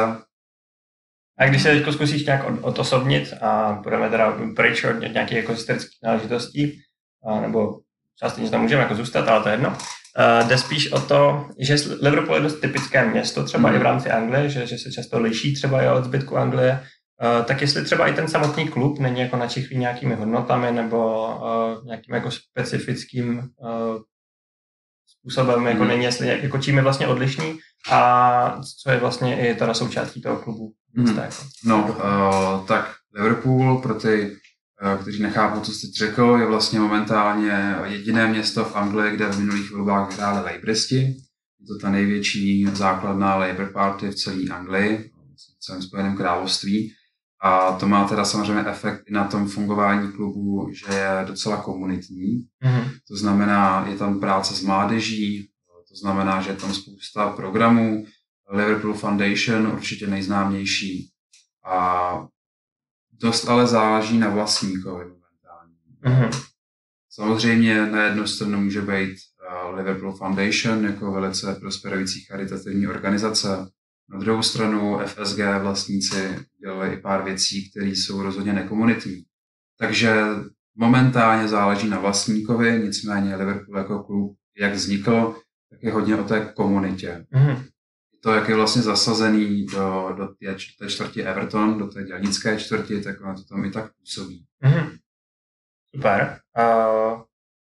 A když se teď zkusíš nějak odosobnit a budeme teda pryč od nějakých jako historických náležitostí, nebo částečně tam můžeme jako zůstat, ale to je jedno. Uh, jde spíš o to, že Liverpool je dost typické město, třeba mm. i v rámci Anglie, že, že se často liší třeba i od zbytku Anglie. Uh, tak jestli třeba i ten samotný klub není jako načichlý nějakými hodnotami nebo uh, nějakým jako specifickým uh, způsobem, mm. jako není, jestli jako čím je vlastně odlišný a co je vlastně i teda součástí toho klubu. Mm. Jako. No, uh, tak Liverpool pro ty kteří nechápou, co jsi řekl, je vlastně momentálně jediné město v Anglii, kde v minulých volbách hráli Labouristi. Je to ta největší základná Labour Party v celé Anglii, v celém Spojeném království. A to má teda samozřejmě efekt i na tom fungování klubu, že je docela komunitní. Mm-hmm. To znamená, je tam práce s mládeží, to znamená, že je tam spousta programů. Liverpool Foundation, určitě nejznámější. A dost ale záleží na vlastníkovi momentálně. Mm-hmm. Samozřejmě na jednu stranu může být uh, Liverpool Foundation jako velice prosperující charitativní organizace. Na druhou stranu F S G vlastníci dělali i pár věcí, které jsou rozhodně nekomunitní. Takže momentálně záleží na vlastníkovi, nicméně Liverpool jako klub, jak vznikl, tak je hodně o té komunitě. Mm-hmm. To, jak je vlastně zasazený do, do té, té čtvrti Everton, do té dělnické čtvrti, tak ono to tam i tak působí. Mm-hmm. Super. Uh,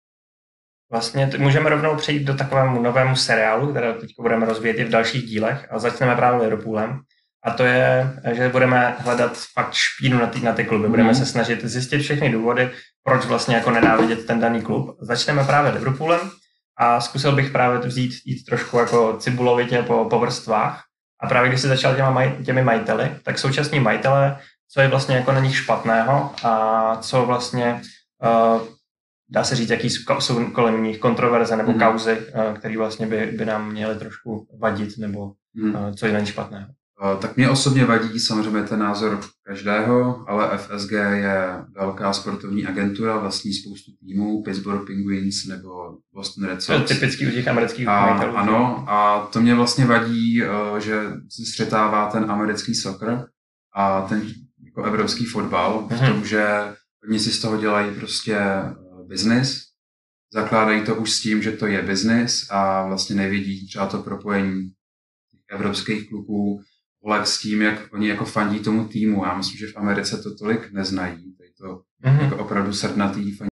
vlastně t- můžeme rovnou přejít do takovému novému seriálu, který teď budeme rozvíjet i v dalších dílech a začneme právě Liverpoolem. A to je, že budeme hledat fakt špínu na ty, na ty kluby. Budeme mm. se snažit zjistit všechny důvody, proč vlastně jako nenávidět ten daný klub. Začneme právě Liverpoolem. A zkusil bych právě vzít jít trošku jako cibulovitě po, po vrstvách. A právě když jsi začal těma maj, těmi majiteli, tak současní majitelé, co je vlastně jako na nich špatného a co vlastně, uh, dá se říct, jaký jsou kolem nich kontroverze nebo mm. kauzy, uh, které vlastně by, by nám měly trošku vadit, nebo mm. uh, co je na nich špatného. Tak mě osobně vadí samozřejmě ten názor každého, ale F S G je velká sportovní agentura, vlastní spoustu týmů, Pittsburgh Penguins nebo Boston Red Sox. To je typický u těch amerických majitelů. Ano, a to mě vlastně vadí, že se střetává ten americký soccer a ten jako evropský fotbal v tom, že oni si z toho dělají prostě business, zakládají to už s tím, že to je business a vlastně nevidí třeba to propojení evropských klubů vlek s tím, jak oni jako fandí tomu týmu. Já myslím, že v Americe to tolik neznají. Tady to mm-hmm. jako opravdu srdnatý fandí.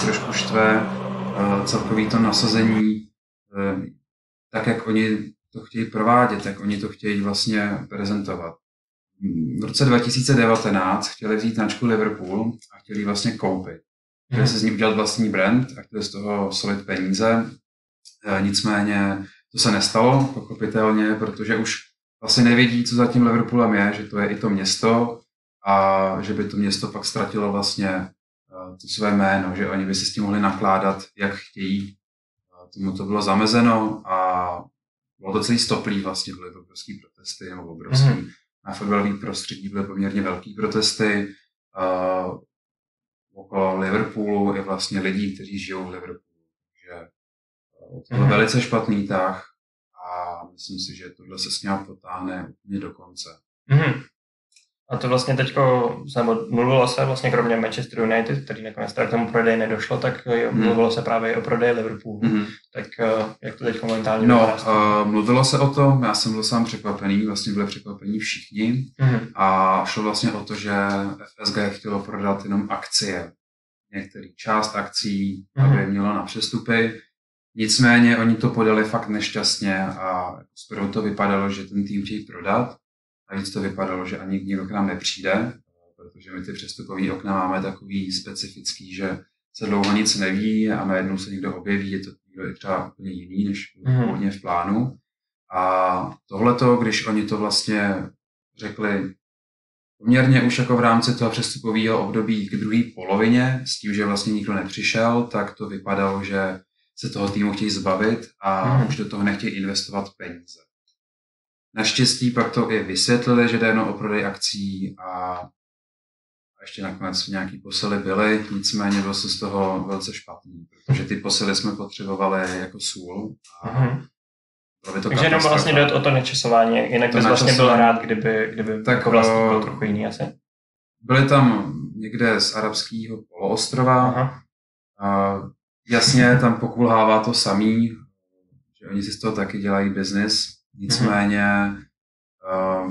trošku štve celkový to nasazení, tak jak oni to chtějí provádět, jak oni to chtějí vlastně prezentovat. V roce dva tisíce devatenáct chtěli vzít značku Liverpool a chtěli vlastně koupit. Chtěli se z ní udělat vlastní brand a chtěli z toho solit peníze. Nicméně to se nestalo, pochopitelně, protože už vlastně nevědí, co za tím Liverpoolem je, že to je i to město a že by to město pak ztratilo vlastně to své jméno, že oni by si s tím mohli nakládat, jak chtějí. Tomu to bylo zamezeno a bylo to celý stoplý vlastně, byly to obrovský protesty nebo obrovský. Mm-hmm. Na fotbalových prostředí byly poměrně velký protesty. Uh, okolo Liverpoolu i vlastně lidí, kteří žijou v Liverpoolu. Takže uh, to byl mm-hmm. velice špatný tah a myslím si, že tohle se s ním potáhne úplně do konce. Mm-hmm. A to vlastně teďko, mluvilo se vlastně kromě Manchester United, který nakonec k tomu prodeji nedošlo, tak mm. mluvilo se právě o prodeji Liverpoolu. Mm. Tak jak to teď momentálně No, uh, mluvilo se o tom, já jsem byl sám překvapený, vlastně byli překvapení všichni mm. a šlo vlastně o to, že F S G chtělo prodat jenom akcie, některý část akcí, mm. aby mělo na přestupy. Nicméně oni to podali fakt nešťastně a zprvu to vypadalo, že ten tým chtějí prodat. A víc to vypadalo, že ani nikdo k nám nepřijde, protože my ty přestupové okna máme takový specifický, že se dlouho nic neví a najednou se někdo objeví, je to někdo třeba úplně jiný, než původně v plánu. A tohleto, když oni to vlastně řekli poměrně už jako v rámci toho přestupového období k druhé polovině, s tím, že vlastně nikdo nepřišel, tak to vypadalo, že se toho týmu chtějí zbavit a už do toho nechtějí investovat peníze. Naštěstí pak to i vysvětlili, že jde jenom o prodej akcí a ještě nakonec nějaký posily byly, nicméně bylo se z toho velice špatný, protože ty posily jsme potřebovali jako sůl. A mm-hmm. Takže jenom vlastně jde o to načasování, jinak bys vlastně byl rád, kdyby, kdyby tak, jako vlastně byl trochu jiný asi. Byli tam někde z arabského poloostrova. A jasně tam pokulhává to samý, že oni si z toho taky dělají biznis. Nicméně uh,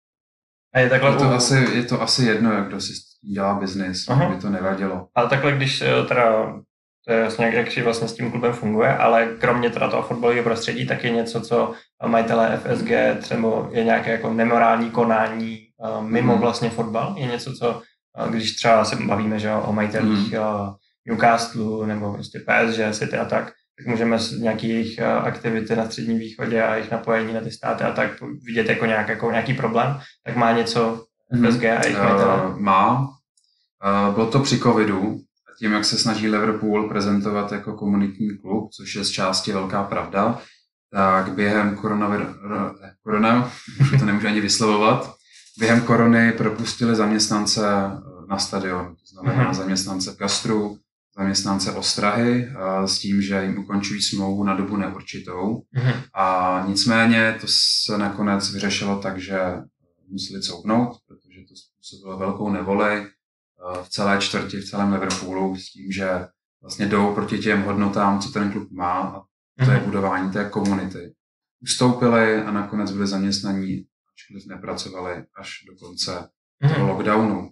a je, takhle je, to u... asi, je to asi jedno, jak kdo si dělá biznis, by to nevadilo. Ale takhle, když teda, to je vlastně, jak si vlastně s tím klubem funguje, ale kromě teda toho fotbalového prostředí, tak je něco, co majitelé F S G třeba je nějaké jako nemorální konání uh, mimo mm. vlastně fotbal. Je něco, co, uh, když třeba se bavíme, že o majitelích mm. uh, Newcastle nebo prostě P S G, City a tak, tak můžeme z nějaký jejich aktivity na Středním východě a jejich napojení na ty státy a tak vidět jako, nějak, jako nějaký problém, tak má něco F S G a jejich majitele? Uh, má. Uh, bylo to při covidu a tím, jak se snaží Liverpool prezentovat jako komunitní klub, což je z části velká pravda, tak během koronavir... korona, už to nemůžu ani vyslovovat, během korony propustili zaměstnance na stadion, to znamená mm-hmm. zaměstnance Kastru, zaměstnance Ostrahy s tím, že jim ukončují smlouvu na dobu neurčitou. Mm-hmm. A nicméně to se nakonec vyřešilo tak, že museli couvnout, protože to způsobilo velkou nevoli v celé čtvrti, v celém Liverpoolu s tím, že vlastně jdou proti těm hodnotám, co ten klub má a to je budování té komunity. Ustoupili a nakonec byli zaměstnaní, ačkoliv nepracovali až do konce mm-hmm. toho lockdownu.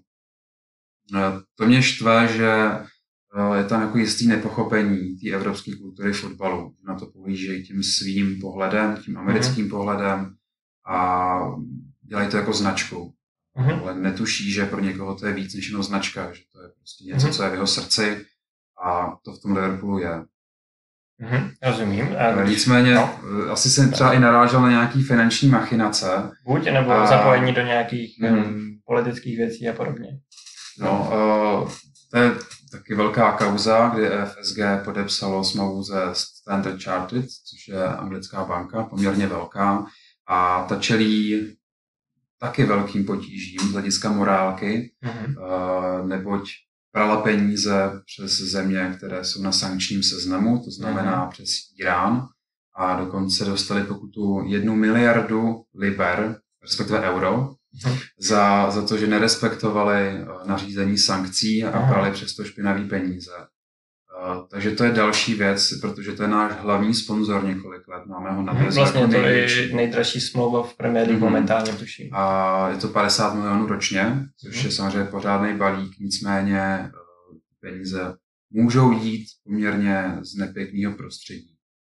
To mě štve, že je tam jako jistý nepochopení té evropské kultury fotbalu. Na to pohlížejí tím svým pohledem, tím americkým mm. pohledem a dělají to jako značku. Mm. Ale netuší, že pro někoho to je víc než jenom značka, že to je prostě něco, mm. co je v jeho srdci a to v tom Liverpoolu je. Mm. Rozumím. A nicméně no. asi jsem třeba i narážel na nějaký finanční machinace. Buď, nebo a... zapojení do nějakých mm. um, politických věcí a podobně. No, uh, to je taky velká kauza, kdy F S G podepsalo smlouvu ze Standard Chartered, což je anglická banka, poměrně velká, a ta čelí taky velkým potížím z hlediska morálky, mm-hmm. neboť brala peníze přes země, které jsou na sankčním seznamu, to znamená mm-hmm. přes Irán, a dokonce dostali pokutu jednu miliardu liber, respektive euro, Za, za to, že nerespektovali nařízení sankcí a brali přesto špinavý peníze. Uh, takže to je další věc, protože to je náš hlavní sponzor několik let. Máme ho na hmm, Vlastně to je nejdražší smlouva v Premier League mm-hmm. momentálně, tuším. A je to padesát milionů ročně, což mm-hmm. je samozřejmě pořádný balík, nicméně uh, peníze můžou jít poměrně z nepěkného prostředí.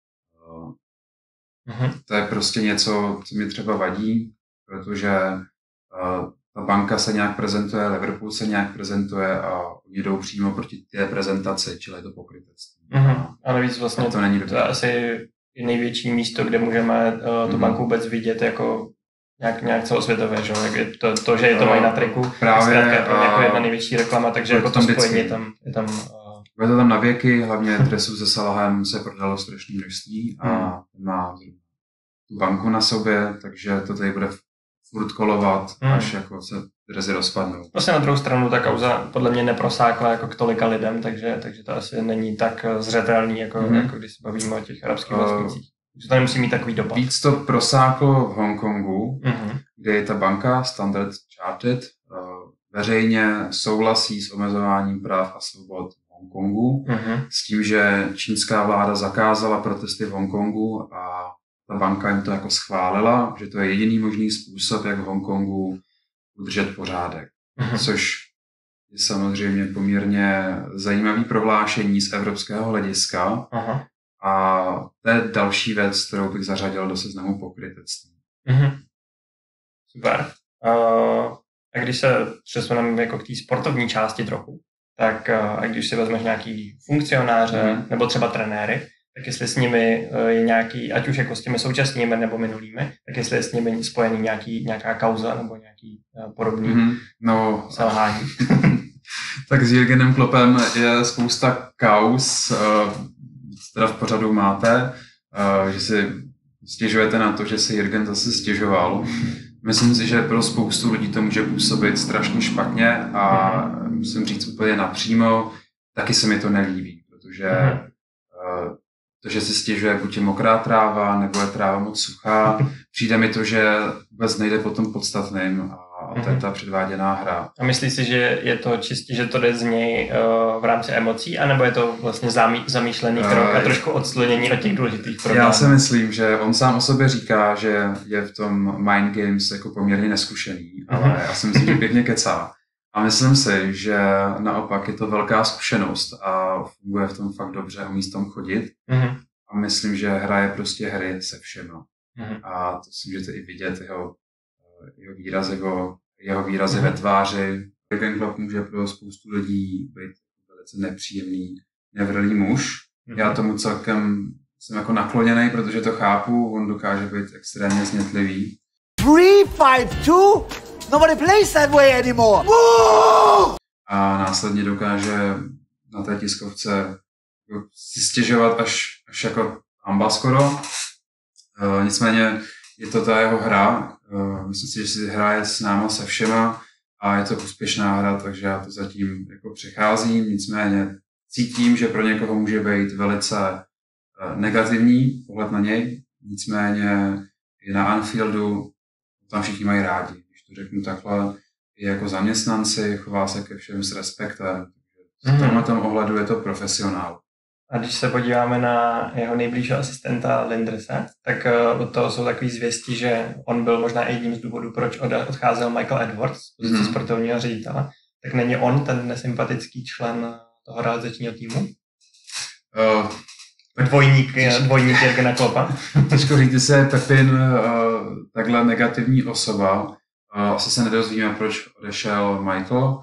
Mm-hmm. To je prostě něco, co mi třeba vadí, protože uh, ta banka se nějak prezentuje, Liverpool se nějak prezentuje a oni jdou přímo proti té prezentaci, čili je to pokrytectví. Mm-hmm. A navíc vlastně to, není to je asi největší místo, kde můžeme uh, tu mm-hmm. banku vůbec vidět jako nějak, nějak celosvětově, že? To, to, že je to mají na triku, právě je to jako jedna největší reklama, takže jako to spojení je tam... Je tam uh... Bude to tam na věky, hlavně dresů se Salahem se prodalo strašné množství a mm. má tu banku na sobě, takže to tady bude furt kolovat, mm. až jako se dresy rozpadnou. Prostě na druhou stranu ta kauza podle mě neprosákla jako k tolika lidem, takže, takže to asi není tak zřetelný, jako, mm. jako když se bavíme o těch arabských vlastnících. Takže to nemusí mít takový dopad. Víc to prosáklo v Hongkongu, mm-hmm. kde je ta banka Standard Chartered uh, veřejně souhlasí s omezováním práv a svobod v Hongkongu, mm-hmm. s tím, že čínská vláda zakázala protesty v Hongkongu a ta banka jim to jako schválila, že to je jediný možný způsob, jak v Hongkongu udržet pořádek. Mm-hmm. Což je samozřejmě poměrně zajímavý prohlášení z evropského hlediska. Aha. A to je další věc, kterou bych zařadil do seznamu pokrytectví. Mm-hmm. Super. Uh, a když se přesuneme jako k té sportovní části trochu, tak uh, a když si vezmeš nějaký funkcionáře mm-hmm. nebo třeba trenéry, tak jestli s nimi uh, je nějaký, ať už jako s těmi současnými nebo minulými, tak jestli je s nimi spojený nějaký, nějaká kauza nebo nějaký uh, podobný mm-hmm. no, selhání. Tak s Jürgenem Kloppem je spousta kauz, uh, teda v pořadu máte, uh, že si stěžujete na to, že si Jürgen zase stěžoval. Myslím si, že pro spoustu lidí to může působit strašně špatně a musím říct úplně napřímo, taky se mi to nelíbí, protože uh, to, že si stěžuje buď je mokrá tráva, nebo je tráva moc suchá, přijde mi to, že vůbec nejde po tom podstatným a to je ta předváděná hra. A myslíš si, že je to čistě, že to jde z něj uh, v rámci emocí, anebo je to vlastně zamý, zamýšlený krok a trošku odslunění od těch důležitých problémů? Já si myslím, že on sám o sobě říká, že je v tom mind games jako poměrně neskušený, ale mm-hmm. já si myslím, že pěkně kecá. A myslím si, že naopak je to velká zkušenost a funguje v tom fakt dobře, umí s tom chodit. Mm-hmm. A myslím, že hraje prostě hry se všema. Mm-hmm. A to si můžete i vidět jeho, jeho výrazy, jeho, jeho výrazy mm-hmm. ve tváři. Jürgen Klopp může pro spoustu lidí být velice nepříjemný, nevrlý muž. Mm-hmm. Já tomu celkem jsem jako nakloněný, protože to chápu, on dokáže být extrémně znětlivý. three five two? Nobody plays that way anymore. Woo! A následně dokáže na té tiskovce si stěžovat až, až jako hamba skoro. Uh, nicméně je to ta jeho hra. Uh, myslím si, že si hraje s náma se všema a je to úspěšná hra, takže já to zatím jako přecházím. Nicméně cítím, že pro někoho může být velice uh, negativní pohled na něj. Nicméně i na Anfieldu tam všichni mají rádi. To řeknu takhle, i jako zaměstnanci, chová se ke všem s respektem. V tomhle tom ohledu je to profesionál. A když se podíváme na jeho nejbližšího asistenta Linderse, tak od toho jsou takový zvěsti, že on byl možná jedním z důvodů, proč odcházel Michael Edwards z pozice mm. sportovního ředitele. Tak není on ten nesympatický člen toho realizačního týmu? Uh, dvojník, dvojník Jürgena Kloppa? Těžko říct, jestli je Pepin uh, takhle negativní osoba. Asi se nedozvíme, proč odešel Michael,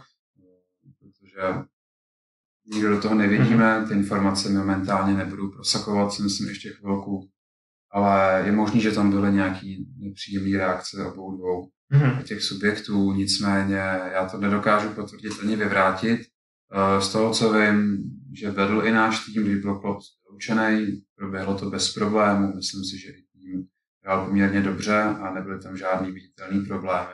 protože nikdo do toho nevidíme, ty informace momentálně nebudou prosakovat, si myslím ještě chvilku, ale je možný, že tam byly nějaký nepříjemné reakce obou dvou mm-hmm. těch subjektů, nicméně já to nedokážu potvrdit ani vyvrátit. Z toho, co vím, že vedl i náš tým, když byl Klopp vyloučený, proběhlo to bez problémů, myslím si, že i tým hrál poměrně dobře a nebyly tam žádný viditelný problémy.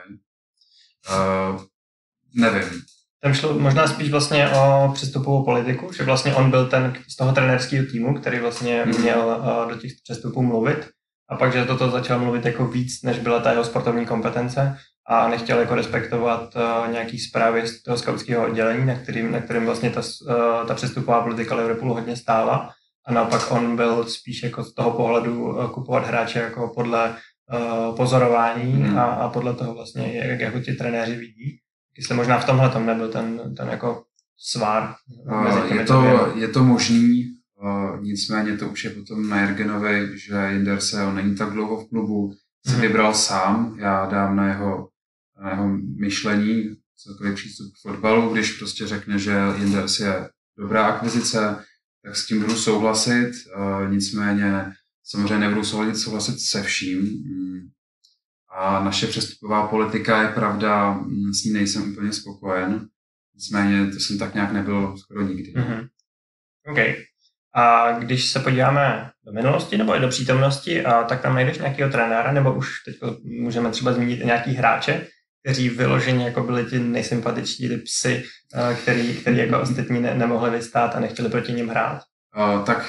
Uh, nevím. Tam šlo možná spíš vlastně o přestupovou politiku, že vlastně on byl ten z toho trenérského týmu, který vlastně mm. měl uh, do těch přestupů mluvit a pak, že toto začal mluvit jako víc, než byla ta jeho sportovní kompetence a nechtěl jako respektovat uh, nějaký zprávy z toho skautského oddělení, na kterým, na kterým vlastně ta, uh, ta přestupová politika Liverpoolu hodně stála. A naopak on byl spíš jako z toho pohledu kupovat hráče jako podle uh, pozorování hmm. a, a podle toho vlastně, jak jako ti trenéři vidí. Jestli možná v tomhle tom nebyl ten, ten jako svár. Uh, je, to, je to možný, uh, nicméně to už je potom na Jurgenovi, že Jinderse není tak dlouho v klubu, si vybral sám, já dám na jeho, na jeho myšlení, celkový přístup k fotbalu, když prostě řekne, že Jinders je dobrá akvizice, tak s tím budu souhlasit, uh, nicméně samozřejmě nebudu souhlasit, souhlasit se vším. A naše přestupová politika je pravda, s ní nejsem úplně spokojen, nicméně to jsem tak nějak nebyl skoro nikdy. Mm-hmm. OK. A když se podíváme do minulosti nebo i do přítomnosti, a tak tam najdeš nějakého trenéra, nebo už teď můžeme třeba zmínit i nějaký hráče, kteří vyloženě jako byli ti nejsympatičtí, ty psy, který, který jako ostatní ne, nemohli vystát a nechtěli proti něm hrát? Uh, tak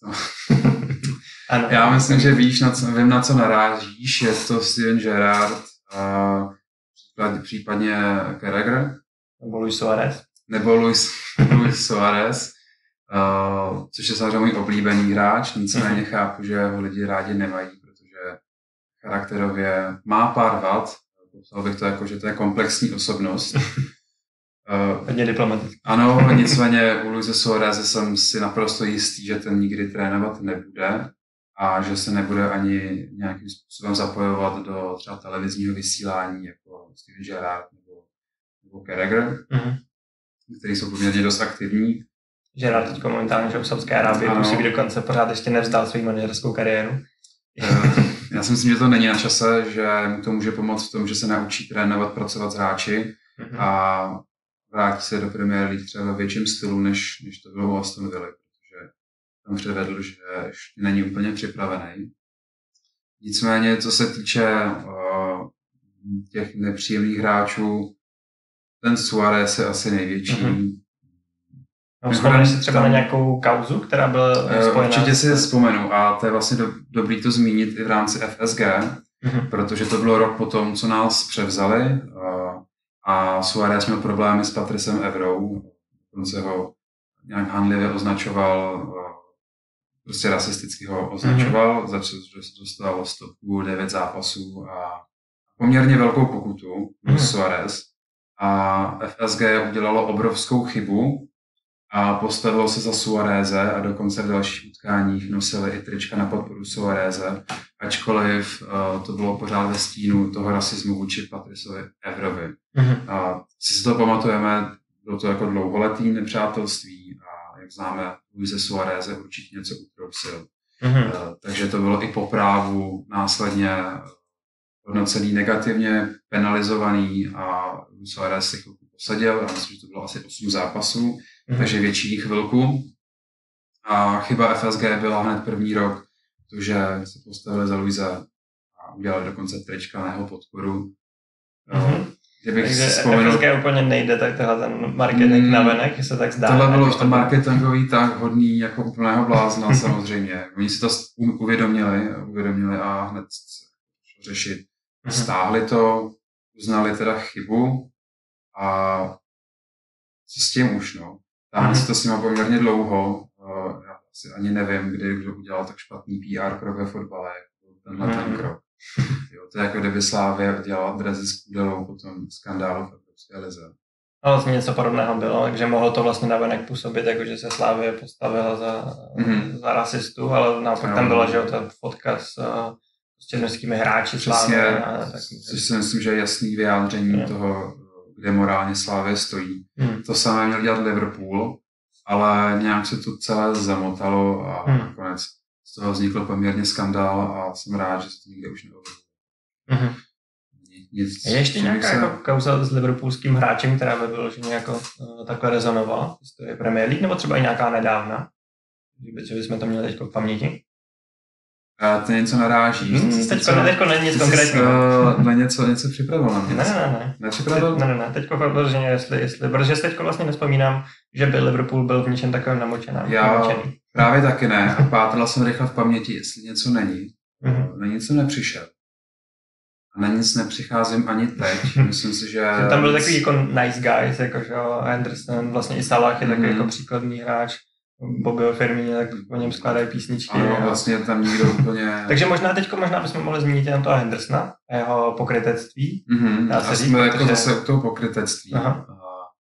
ano. Já myslím, že víš, na co, vím, na co narážíš, je to Steven Gerrard, uh, případně Carragher. Nebo Luis Suárez. Nebo Luis, Luis Suárez. Uh, což je samozřejmě můj oblíbený hráč, nicméně chápu, že ho lidi rádi nemají, protože charakterově má pár vad, popsal bych to jako, že to je komplexní osobnost. Uh, Hodně diplomatický. Ano, nicméně u Luise Suáreze jsem si naprosto jistý, že ten nikdy trénovat nebude a že se nebude ani nějakým způsobem zapojovat do třeba televizního vysílání jako Steven Gerrard nebo, nebo Carragher, mm-hmm. který jsou poměrně dost aktivní. Gerrard teď momentálně, že v Saudské Arábii působí dokonce, pořád ještě nevzdal svou manažerskou kariéru. Já si myslím, že to není na čase, že mu to může pomoct v tom, že se naučí trénovat, pracovat s hráči mm-hmm. a vrátí se do Premier League třeba ve větším stylu, než, než to bylo u Aston Villa, protože tam předvedl, že ještě není úplně připravený. Nicméně, co se týče uh, těch nepříjemných hráčů, ten Suárez je asi největší. Mm-hmm. No, vzpomeneš si třeba na nějakou kauzu, která byla spojená? Určitě si vzpomenu a to je vlastně do, dobrý to zmínit i v rámci F S G, mm-hmm. protože to bylo rok potom, co nás převzali uh, a Suárez měl problémy s Patricem Evrou, dokonce ho nějak hanlivě označoval, uh, prostě rasisticky ho označoval, mm-hmm. za co dostal stopku devět zápasů a poměrně velkou pokutu, mm-hmm. Suárez. A F S G udělalo obrovskou chybu, a postavilo se za Suáreze a dokonce v dalších utkáních nosili i trička na podporu Suáreze, ačkoliv uh, to bylo pořád ve stínu toho rasismu vůči Patricovi Evrovi. Mm-hmm. A si to pamatujeme, bylo to jako dlouholetý nepřátelství a jak známe Luise Suáreze určitě něco utrousil. Mm-hmm. Uh, takže to bylo i po právu následně hodnocený negativně, penalizovaný a Luis Suárez si chvilku posadil, já myslím, že to bylo asi osm zápasů, mm-hmm. takže větší chvilku. A chyba F S G byla hned první rok, protože se postavili za Luise a udělali dokonce trička na jeho podporu. Mm-hmm. Takže vzpomenul... F S G úplně nejde, tak tohle ten marketing mm, navenek, že se tak zdá. Tohle bylo to marketingový tak hodný jako úplného blázna samozřejmě. Oni si to uvědomili, uvědomili a hned řešit. Mm-hmm. Stáhli to, uznali teda chybu a co s tím už, no. Táhne si to s nima poměrně dlouho. Já asi ani nevím, kdy kdo udělal tak špatný P R krok ve fotbale, jako tenhle mm. ten krok. Jo, to je jako kdyby Slavia dělala dresy s Kůdelou potom skandálu v Evropské lize. Ale vlastně něco podobného bylo, takže mohlo to vlastně navenek působit, jako že se Slavia postavila za, mm. za rasistu, ale naopak no. tam byla, že jo, ta fotka s, s černošskými hráči Slavia. Což si myslím, že je jasný vyjádření no. toho, kde morálně Slavia stojí. Hmm. To samé měl dělat Liverpool, ale nějak se to celé zamotalo a hmm. nakonec z toho vznikl poměrně skandál a jsem rád, že se to nikde už neobralo. Hmm. Je ještě nějaká se... jako kauza s liverpoolským hráčem, která by vyloženě jako uh, takhle rezonovala v historii Premier League, nebo třeba i nějaká nedávna? Že bychom to měli teď v paměti? A ty něco narážíš. Hmm, teďko, ne, teďko není nic konkrétního. Uh, něco, něco připravil na mě. Ne, ne, ne. Nepřipravil? Ne, ne, ne. Teďko vyloženě, jestli, jestli, protože si teďko vlastně nespomínám, že by Liverpool byl v něčem takovém namočený. Já namočený. Právě taky ne. A pátral jsem rychle v paměti, jestli něco není. Mm-hmm. Na nic jsem nepřišel. A na nic nepřicházím ani teď. Myslím si, že... Tam byl takový jako nice guys, jako že Anderson, vlastně i Salah je takový mm-hmm. jako příkladný hráč. Bobbyho Firmino, tak o něm skládají písničky. Ano, a... vlastně tam nikdo úplně... Takže možná teďko možná bychom mohli zmínit jenom toho Hendersona a jeho pokrytectví. Mm-hmm. A jsme říct, jako protože... zase u toho pokrytectví. Aha.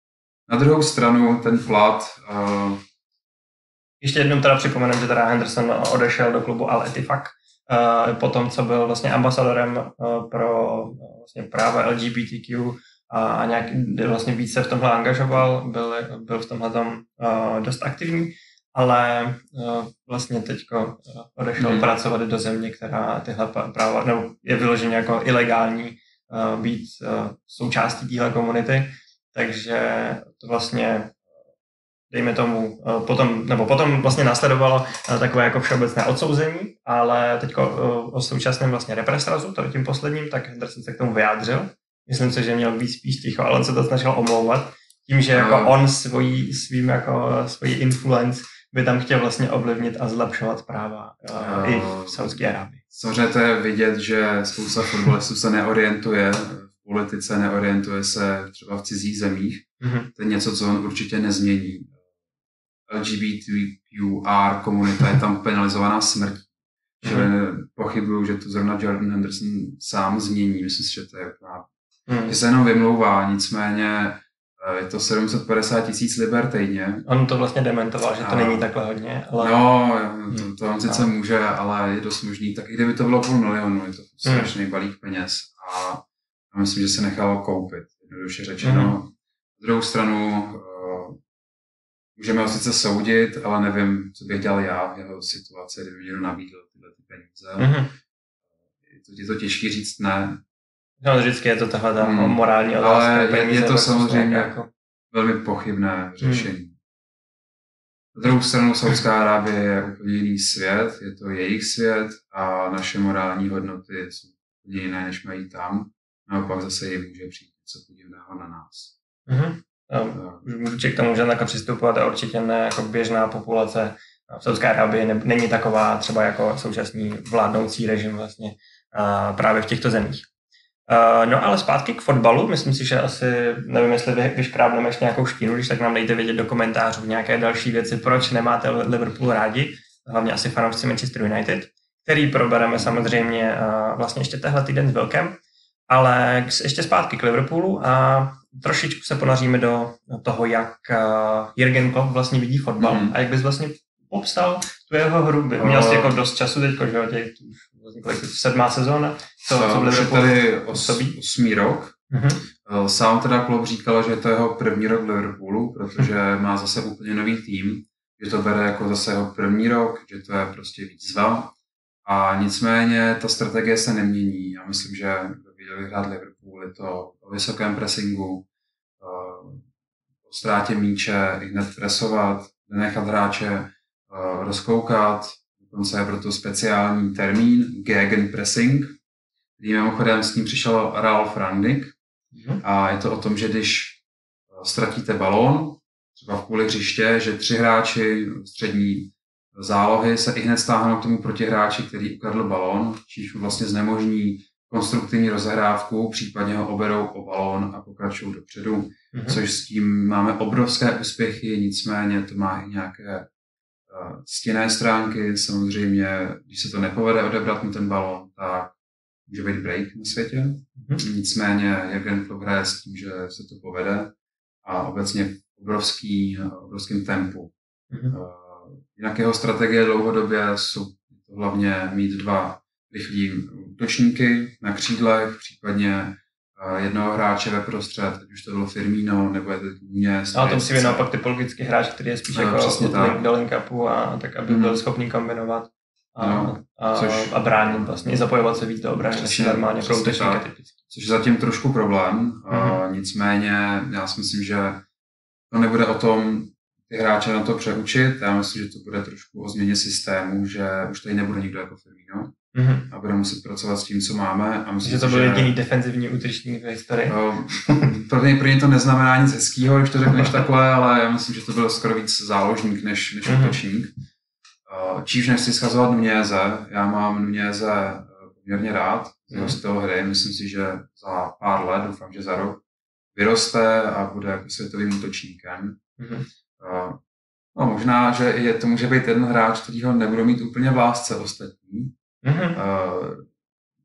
Na druhou stranu ten plat... Uh... Ještě jednou teda připomenu, že teda Henderson odešel do klubu Al Ettifaq uh, po tom, co byl vlastně ambasadorem uh, pro uh, vlastně práva L G B T Q a, a nějak vlastně víc se v tomhle angažoval, byl, byl v tomhle tom uh, dost aktivní, ale uh, vlastně teďko uh, odešel hmm. pracovat do země, která tyhle práva, nebo je vyloženě jako ilegální uh, být uh, součástí téhle komunity, takže to vlastně dejme tomu, potom, nebo potom vlastně následovalo takové jako všeobecné odsouzení, ale teďko o současném vlastně represrazu, to tím posledním, tak Henderson se k tomu vyjádřil. Myslím si, že měl být spíš ticho, ale on se to snažil omlouvat tím, že jako on svojí, svým jako svojí influence by tam chtěl vlastně ovlivnit a zlepšovat práva uh, i v Saúdské Arábii. Samozřejmě to je vidět, že spousta fotbalistů se neorientuje v politice, neorientuje se třeba v cizích zemích. Mm-hmm. To je něco, co on určitě nezmění. L G B T Q R komunita je tam penalizovaná smrtí. Čili mm-hmm. pochybuju, že to zrovna Jordan Henderson sám změní. Myslím si, že to je právě. Mm. Že se jenom vymlouvá, nicméně je to sedm set padesát tisíc liber týdně. On to vlastně dementoval, že to a... není takhle hodně. Ale... No, to, to on sice může, ale je dost možný. Tak i kdyby to bylo půl milionu, je to strašný mm. balík peněz a já myslím, že se nechalo koupit, jednoduše řečeno. Mm. Z druhou stranu můžeme ho sice soudit, ale nevím, co bych dělal já v jeho situaci, kdyby někdo nabídl tyhle ty peníze. Mm-hmm. Je, to, je to těžké říct ne. No, vždycky je to tahle ta mm. morální otázka. Ale peníze, je to samozřejmě jako... velmi pochybné řešení. Mm. Na druhou stranu Saúdská Arábie je úplně jiný svět, je to jejich svět a naše morální hodnoty jsou úplně jiné, než mají tam. Naopak zase jim může přijít něco podivného na nás. Mm-hmm. Určitě k tomu můžeme takhle přistupovat a určitě ne jako běžná populace v Saúdské Arábii ne, není taková třeba jako současný vládnoucí režim vlastně a právě v těchto zemích. Uh, no ale zpátky k fotbalu, myslím si, že asi, nevím, jestli vy, vyškrábneme ještě nějakou štínu, když tak nám dejte vědět do komentářů nějaké další věci, proč nemáte Liverpool rádi, hlavně asi fanoušci Manchester United, který probereme samozřejmě uh, vlastně ještě tehle týden s Vilkem, ale ještě zpátky k Liverpoolu a trošičku se ponoříme do toho, jak uh, Jürgen Klopp vlastně vidí fotbal mm. a jak bys vlastně popsal tu jeho hru. Měl jsi jako dost času teďko, že jo, těch vlastně sedmá sezóna, co, co v Liverpoolu tady os, osmý rok. Mm-hmm. Sám teda Klopp říkal, že je to jeho první rok v Liverpoolu, protože má zase úplně nový tým, že to bere jako zase jeho první rok, že to je prostě výzva. A nicméně ta strategie se nemění. Já myslím, že viděl vyhrát Liverpool, je to o vysokém pressingu, o ztrátě míče, i hned presovat, nenechat hráče rozkoukat, dokonce je proto speciální termín Gegenpressing, který mimochodem s ním přišel Ralf Rangnick. Mm-hmm. A je to o tom, že když ztratíte balón, třeba v půli hřiště, že tři hráči střední zálohy se i hned stáhnou k tomu protihráči, který ukradl balón, čímž vlastně znemožní konstruktivní rozehrávku, případně ho oberou o balón a pokračují dopředu, mm-hmm. což s tím máme obrovské úspěchy, nicméně to má i nějaké uh, stinné stránky, samozřejmě, když se to nepovede odebrat mu ten balón, tak může být break na světě, mm-hmm. nicméně Jürgen Klopp hraje s tím, že se to povede a obecně v obrovský, obrovským tempu. Mm-hmm. Uh, jinak jeho strategie dlouhodobě jsou to hlavně mít dva rychlí útočníky na křídlech, případně jednoho hráče ve prostřed, ať už to bylo Firmino, nebo je to Núñez. A to musí být naopak typologický hráč, který je spíš no, jako do link-upu, a tak aby mm. byl schopný kombinovat a, no, a, což, a bránit vlastně, zapojovat se víc do obrany, než normálně pro útočníka typicky. Což je zatím trošku problém, mm-hmm. uh, nicméně já si myslím, že to nebude o tom ty hráče na to přeučit, já myslím, že to bude trošku o změně systému, že už tady nebude nikdo jako Firmino. Mm-hmm. A budeme muset pracovat s tím, co máme. A myslím, že to byl že... jediný defenzivní útočník v historii. No, pro ně, pro ně to neznamená nic hezkýho, když to řekneš takhle, ale já myslím, že to byl skoro víc záložník než, než mm-hmm. útočník. Čímž nechci schazovat Núñeze, já mám Núñeze poměrně rád, z jeho styl hry, myslím si, že za pár let, doufám, že za rok, vyroste a bude jako světovým útočníkem. Mm-hmm. No, možná, že je, to může být jeden hráč, který ho nebude mít úplně v lásce ostatní. Mm-hmm. Uh,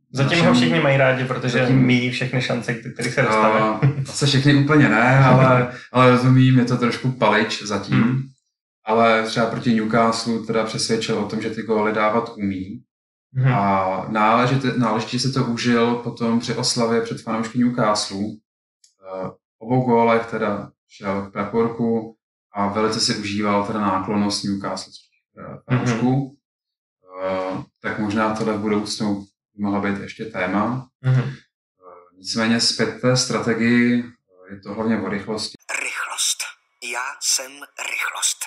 Zatím ho všichni mají rádi, protože zatím míjí všechny šance, které se dostaví. Asi všichni úplně ne, ale, ale rozumím, je to trošku palič zatím. Hmm. Ale třeba proti Newcastle teda přesvědčil o tom, že ty góly dávat umí. Hmm. A náležitě, náležitě se to užil potom při oslavě před fanoušky Newcastle. Uh, obou gólech teda šel k praporku a velice si užíval teda náklonnost Newcastle fanoušků. Hmm. Uh, tak možná tohle v budoucnu mohla být ještě téma. Mm-hmm. Uh, nicméně zpět té strategii je to hlavně o rychlosti. Rychlost. Já jsem rychlost.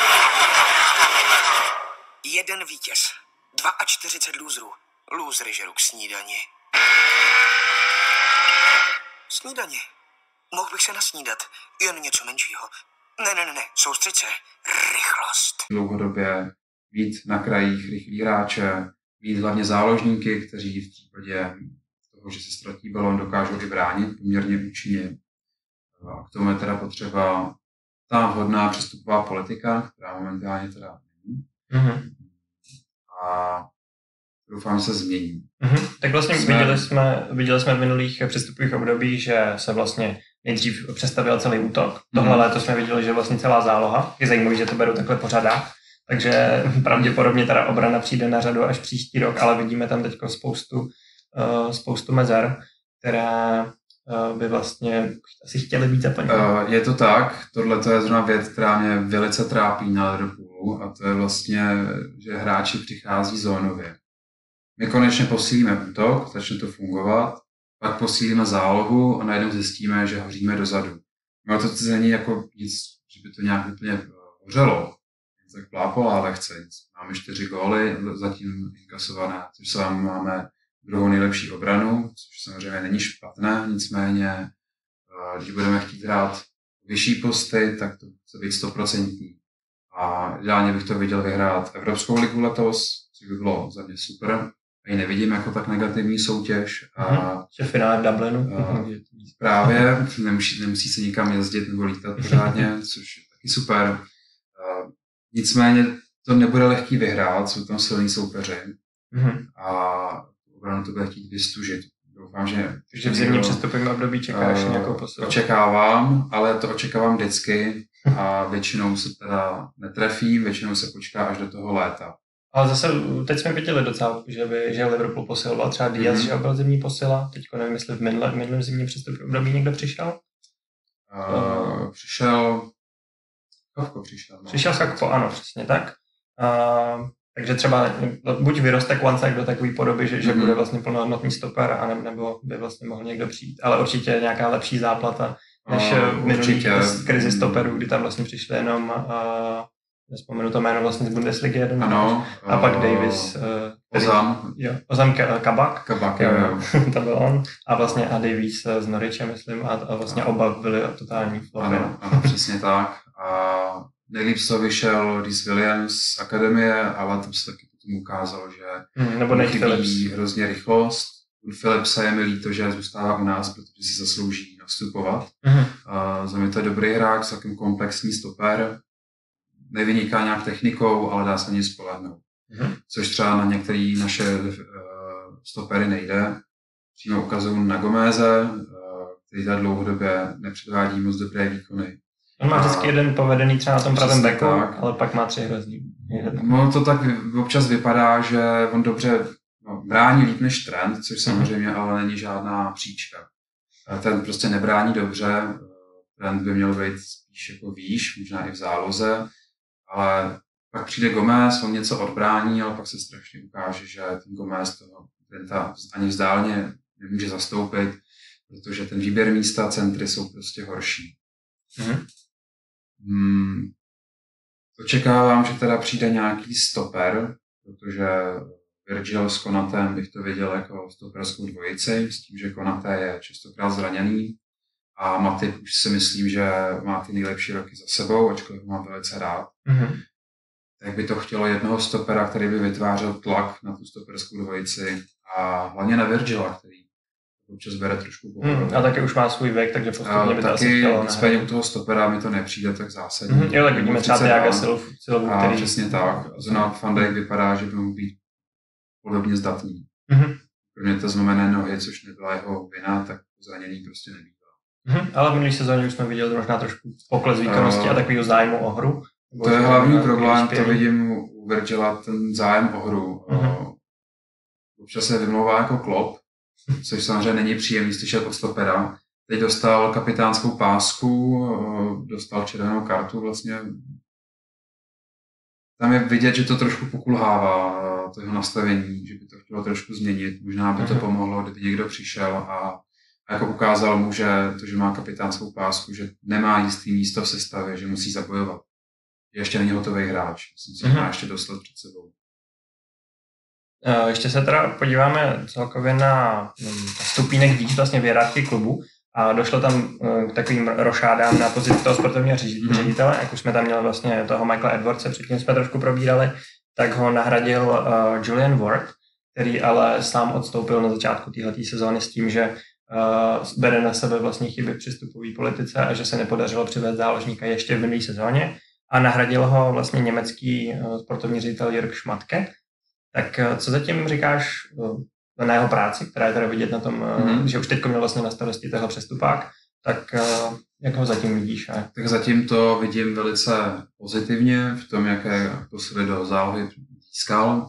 Jeden vítěz. čtyřicet dva lůzrů. Lůzry žerou k snídani. Snídani. Mohl bych se nasnídat. Jen něco menšího. Ne, ne, ne, ne. Soustřeď se. Rychlost. Dlouhodobě být na krajích rychlí hráče, být hlavně záložníky, kteří v případě toho, že se ztratí balón, dokážou i bránit poměrně účinně. A k tomu je teda potřeba ta vhodná přestupová politika, která momentálně teda není. Mm-hmm. A doufám, že se změní. Mm-hmm. Tak vlastně jsme... Viděli, jsme, viděli jsme v minulých přestupových obdobích, že se vlastně nejdřív přestavil celý útok. Tohle mm-hmm. léto jsme viděli, že vlastně celá záloha. Je zajímavé, že to berou takhle po řadách. Takže pravděpodobně teda obrana přijde na řadu až příští rok, ale vidíme tam teď spoustu, uh, spoustu mezer, které uh, by vlastně asi chtěli být zaplněny. Uh, je to tak, tohle to je zrovna věc, která mě velice trápí na Liverpoolu a to je vlastně, že hráči přichází zónově. My konečně posílíme útok, začne to fungovat, pak posílíme zálohu a najednou zjistíme, že hoříme dozadu. No to není jako nic, že by to nějak úplně hořelo. Tak plápolá lehce. Máme čtyři góly, zatím inkasované, což se vám máme druhou nejlepší obranu, což samozřejmě není špatné, nicméně, když budeme chtít hrát vyšší posty, tak to chce být stoprocentní. A ideálně bych to viděl vyhrát Evropskou ligu letos, což by bylo za mě super. A ji nevidím jako tak negativní soutěž. A že finále v Dublinu. A právě, nemusí, nemusí se nikam jezdit nebo lítat pořádně, což je taky super. Nicméně to nebude lehký vyhrát, jsou tam silní soupeři mm-hmm. a obranu to bude chtít vystužit. Doufám, že... Takže v zimním přestupovém období čekáš uh, nějakou posilu? Očekávám, ale to očekávám vždycky a většinou se teda netrefím, většinou se počká až do toho léta. Ale zase teď jsme viděli docela, že, by, že Liverpool posiloval třeba Diaz, mm-hmm. že byl zimní posila. Teďko nevím, jestli v minulém, minulém zimním přestupovém období někdo přišel? Uh, přišel... Kakpo přišel. No. Přišel Kakpo, ano, přesně tak. Uh, takže třeba buď vyroste Kvancák do takové podoby, že, že mm-hmm. bude vlastně plnohodnotný stoper, a ne, nebo by vlastně mohl někdo přijít. Ale určitě nějaká lepší záplata, než uh, v minulých krizi stoperů, kdy tam vlastně přišli jenom, uh, nespomenu to jméno vlastně z Bundesligy jeden. Ano. A uh, pak Davis. Uh, Ozam. Jo, Ozam Kabak. Kabak, jo, jo. To byl on. A vlastně a Davis z Norwiche, myslím, a, a vlastně ano. Oba byli totální flopy. Ano, ano, přesně tak. A nejlíp z toho vyšel Rhys Williams z akademie, ale tam se taky potom ukázalo, že hmm, nebo Nate Phillips. Hrozně rychlost. U Phillipsa je mi líto, že zůstává u nás, protože si zaslouží nastupovat. Hmm. Uh, za mě to je dobrý hráč, celkem komplexní stoper. Nevyniká nějak technikou, ale dá se na něj spolehnout. Hmm. Což třeba na některé naše uh, stopery nejde. Přímo ukazují na Gomeze, uh, který tady dlouhodobě nepředvádí moc dobré výkony. On má vždycky jeden povedený třeba na tom pravém beku, ale pak má tři hrozný. No to tak občas vypadá, že on dobře no, brání líp než Trent, což samozřejmě mm. ale není žádná příčka. Ten prostě nebrání dobře, Trent by měl být spíš jako výš, možná i v záloze, ale pak přijde Gomez, on něco odbrání, ale pak se strašně ukáže, že ten Gomez toho Trenta ani vzdálně nemůže zastoupit, protože ten výběr místa, centry jsou prostě horší. Mm. Hmm. Očekávám, že teda přijde nějaký stoper, protože Virgil s Konatem bych to viděl jako stoperskou dvojici, s tím, že Konaté je častokrát zraněný a Matip už si myslím, že má ty nejlepší roky za sebou, ačkoliv ho mám velice rád. Mm-hmm. Tak by to chtělo jednoho stopera, který by vytvářel tlak na tu stoperskou dvojici a hlavně na Virgila, který občas bere trošku pohodu. Mm, a taky už má svůj věk, takže postupně by to asi chtělo. Nicméně u toho stopera mi to nepřijde tak zásadní. Mm, jo, tak vidíme třeba Thiaga Silvu, který... Přesně tak. Zrovna Van Dijk vypadá, že by mohl být podobně zdatný. Mm-hmm. kromě té zlomené nohy, což nebyla jeho vina, tak zranění prostě nebývá. Hmm, ale v minulý sezóně už jsme viděli možná trošku pokles výkonnosti uh, a takovýho zájmu o hru. To je hlavní problém, to vidím u Virgila, ten zájem o hru. Uh-huh. Občas se vymlouvá jako Klopp, což samozřejmě není příjemný slyšet od stopera. Teď dostal kapitánskou pásku, dostal červenou kartu vlastně. Tam je vidět, že to trošku pokulhává, to jeho nastavení, že by to chtělo trošku změnit. Možná by to pomohlo, kdyby někdo přišel a, a jako ukázal mu, že to, že má kapitánskou pásku, že nemá jistý místo v sestavě, že musí zabojovat. Ještě není hotový hráč, myslím, že má ještě dost let před sebou. Ještě se teda podíváme celkově na stupínek výš vlastně v hierarchii klubu a došlo tam k takovým rošádám na pozici toho sportovního ředitele, jak už jsme tam měli vlastně toho Michaela Edwardse, předtím jsme trošku probírali, tak ho nahradil uh, Julian Ward, který ale sám odstoupil na začátku téhleté sezóny s tím, že uh, bere na sebe vlastně chyby v přestupové politice a že se nepodařilo přivést záložníka ještě v minulé sezóně a nahradil ho vlastně německý uh, sportovní ředitel Jörg Schmatke. Tak co zatím říkáš na jeho práci, která je teda vidět na tom, mm-hmm. že už teď měl vlastně na starosti tenhle přestupák, tak jak ho zatím vidíš? A... Tak zatím to vidím velice pozitivně v tom, jaké posily do zálohy získal.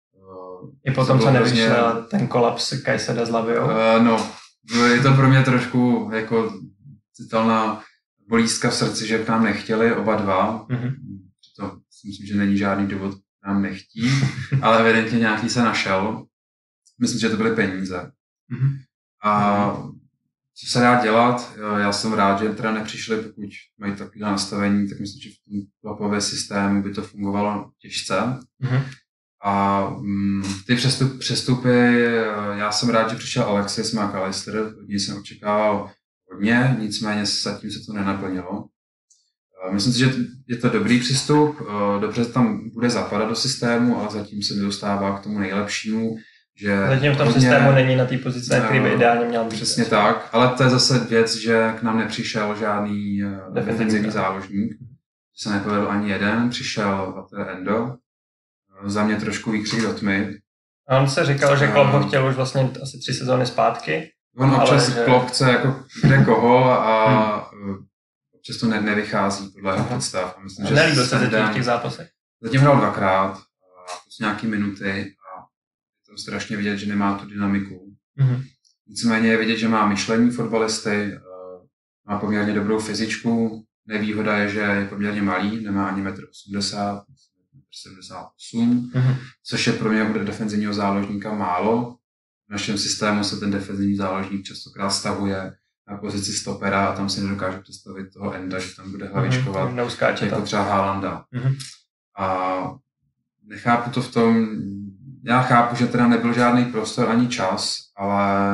I potom, co nevyšel vlastně... ten kolaps Kajseda s Laviou? Uh, no, je to pro mě trošku jako citelná bolístka v srdci, že k nám nechtěli oba dva. Mm-hmm. To myslím, že není žádný důvod nám nechtí, ale evidentně nějaký se našel. Myslím, že to byly peníze. Mm-hmm. A co se dá dělat? Já jsem rád, že teda nepřišli, pokud mají takové nastavení, tak myslím, že v tom klapové systému by to fungovalo těžce. Mm-hmm. A mm, ty přestup, přestupy, já jsem rád, že přišel Alexis McAllister, od něj jsem očekával hodně, nicméně zatím se to nenaplnilo. Myslím si, že je to dobrý přístup, dobře tam bude zapadat do systému, ale zatím se nedostává k tomu nejlepšímu. Že zatím v tom hodně, systému není na té pozici, na který by ideálně měl být. Přesně tak, ale to je zase věc, že k nám nepřišel žádný defenzivní záložník. Se nepovedl ani jeden, přišel a to je Endo. Za mě trošku výkřik do tmy. A on se říkal, že Klopp ho chtěl už vlastně asi tři sezóny zpátky. On občas že... Klopp chce jako kde koho a hmm. občas to ne, nevychází podle jeho představ. Myslím, že nelíbil se zatím v těch zápasech? Zatím hrál dvakrát, plus nějaký minuty a je tam strašně vidět, že nemá tu dynamiku. Mm-hmm. Nicméně je vidět, že má myšlení fotbalisty, má poměrně dobrou fyzičku. Nevýhoda je, že je poměrně malý, nemá ani metr osmdesát, metr sedmdesát osm, mm-hmm. což je pro mě jako defenzivního záložníka málo. V našem systému se ten defenzivní záložník častokrát stahuje na pozici stopera a tam si nedokážu představit toho Enda, že tam bude hlavičkovat mm-hmm. jako třeba Haalanda. Mm-hmm. A nechápu to v tom, já chápu, že teda nebyl žádný prostor ani čas, ale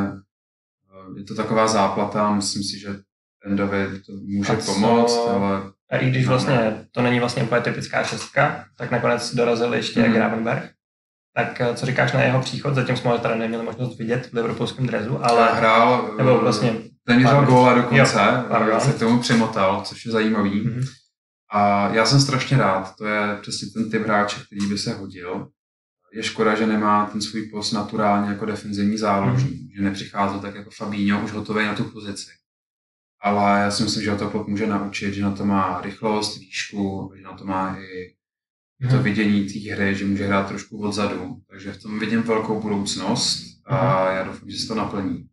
je to taková záplata, myslím si, že Endovi to může a pomoct, co... ale... A i když vlastně to není vlastně úplně typická šestka, tak nakonec dorazil ještě mm-hmm. Gravenberch. Tak co říkáš na jeho příchod? Zatím jsme ho teda neměli možnost vidět v liverpoolském dresu, ale... Hrál, nebo vlastně... ten měl góla dokonce, jo, se k tomu přimotal, což je zajímavý. Mm-hmm. A já jsem strašně rád, to je přesně ten typ hráče, který by se hodil. Je škoda, že nemá ten svůj post naturálně jako defenzivní záložník, mm. že nepřicházel tak jako Fabinho už hotový na tu pozici. Ale já si myslím, že ho to Klopp může naučit, že na to má rychlost, výšku, že na to má i mm. to vidění té hry, že může hrát trošku odzadu. Takže v tom vidím velkou budoucnost a já doufám, že se to naplní.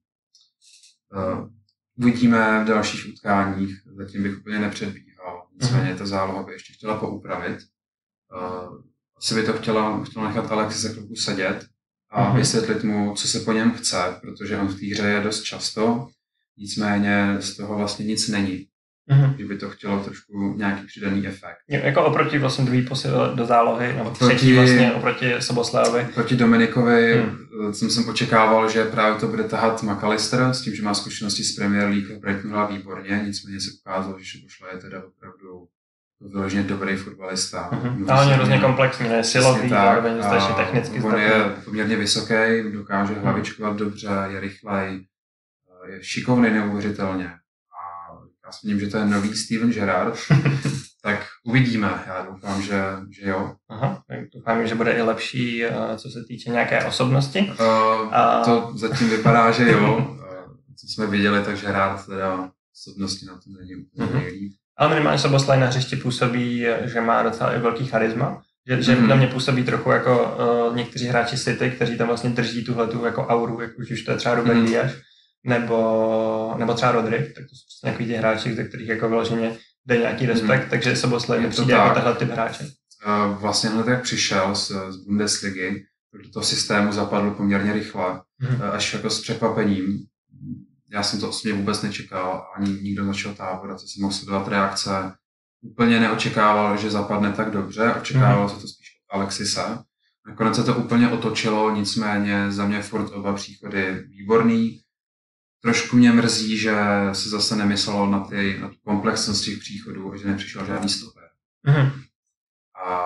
Uh, uvidíme v dalších utkáních, zatím bych úplně nepředbíhal. Nicméně ta záloha by ještě chtěla poupravit. Uh, asi by to chtěla, chtěla nechat Alexise chvilku sedět a uh-huh. vysvětlit mu, co se po něm chce, protože on v té hře je dost často, nicméně z toho vlastně nic není. Uh-huh. Že by to chtělo trošku nějaký přidaný efekt. Je, jako oproti vlastně druhý posil do zálohy, nebo oproti, třetí vlastně oproti Soboslejovi. Oproti Dominikovi hmm. jsem jsem očekával, že právě to bude tahat McAllister, s tím, že má zkušenosti z Premier League, v Brightonu hrál výborně, nicméně se ukázalo, že Šebošle je teda opravdu vyloženě dobrý fotbalista. Uh-huh. Ale on je hrozně komplexní, je silový, zároveň strašně technicky. On je poměrně vysoký, dokáže hlavičkovat dobře, je rychlej, je šikovný neuvěřitelně. A já s ním, že to je nový Steven Gerrard, Tak uvidíme, já doufám, že, že jo. Aha, tak doufám, že bude i lepší, co se týče nějaké osobnosti. Uh, A... To zatím vypadá, že jo. Co jsme viděli, takže hrát teda osobnosti na tom není úplně uh-huh. nejlíp. Ale minimálně Szoboszlai na hřišti působí, že má docela i velký charisma. Že, že mm-hmm. na mě působí trochu jako uh, někteří hráči City, kteří tam vlastně drží tuhletu jako auru, jak už to je třeba Ruben mm-hmm. Díaz, nebo, nebo třeba Rodri, tak to jsou prostě nějaký ty hráči, ze kterých jako vyloženě jde nějaký respekt, mm-hmm. takže Szoboszlai mi přijde jako tahle typ hráče. Uh, vlastně hned jak přišel z, z Bundesligy, do toho systému zapadl poměrně rychle, mm-hmm. až jako s překvapením. Já jsem to osobně vůbec nečekal, ani nikdo z našeho tábora, co jsem mohl sledovat reakce. Úplně neočekával, že zapadne tak dobře, očekával mm-hmm. se to spíš od Alexise. Nakonec se to úplně otočilo, nicméně za mě furt oba příchody výborný. Trošku mě mrzí, že se zase nemyslelo na, ty, na tu komplexnost těch příchodů a že nepřišel žádný stoper. Mm-hmm. A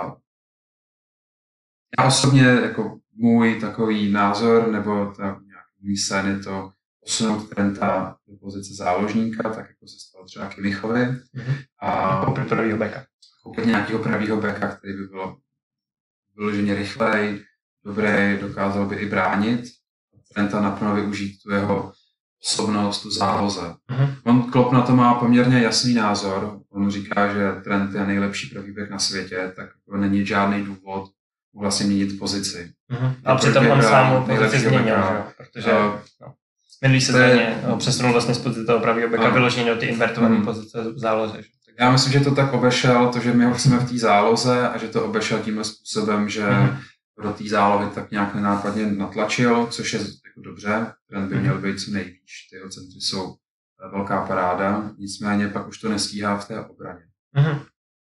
já osobně, jako můj takový názor, nebo ta nějaký můj sen je to posunout Trenta do pozice záložníka, tak jako se stalo třeba Kimmichovi. Mm-hmm. A koupit pravýho beka. Koupit nějakého pravýho beka, který by byl vyloženě rychlej, dobrý, dokázal by i bránit. Trenta naplno využít tu jeho osobnost, tu záloze. Mm-hmm. On Klopp na to má poměrně jasný názor. On říká, že Trent je nejlepší pravý bek na světě, tak není žádný důvod vlastně měnit pozici. Mm-hmm. A přitom on sám pozici změnil, protože uh, no. minulý sezóně ho přesunul vlastně z pozice toho pravýho beka vyloženě do ty invertované mm. pozice v záloze. Já myslím, že to tak obešel, to, že my ho chceme v té záloze a že to obešel tímhle způsobem, že mm. do té zálohy tak nějak nenápadně natlačil, což je jako dobře, Trent by měl být co nejvíc, ty jeho centry jsou velká paráda, nicméně pak už to nestíhá v té obraně. Mm.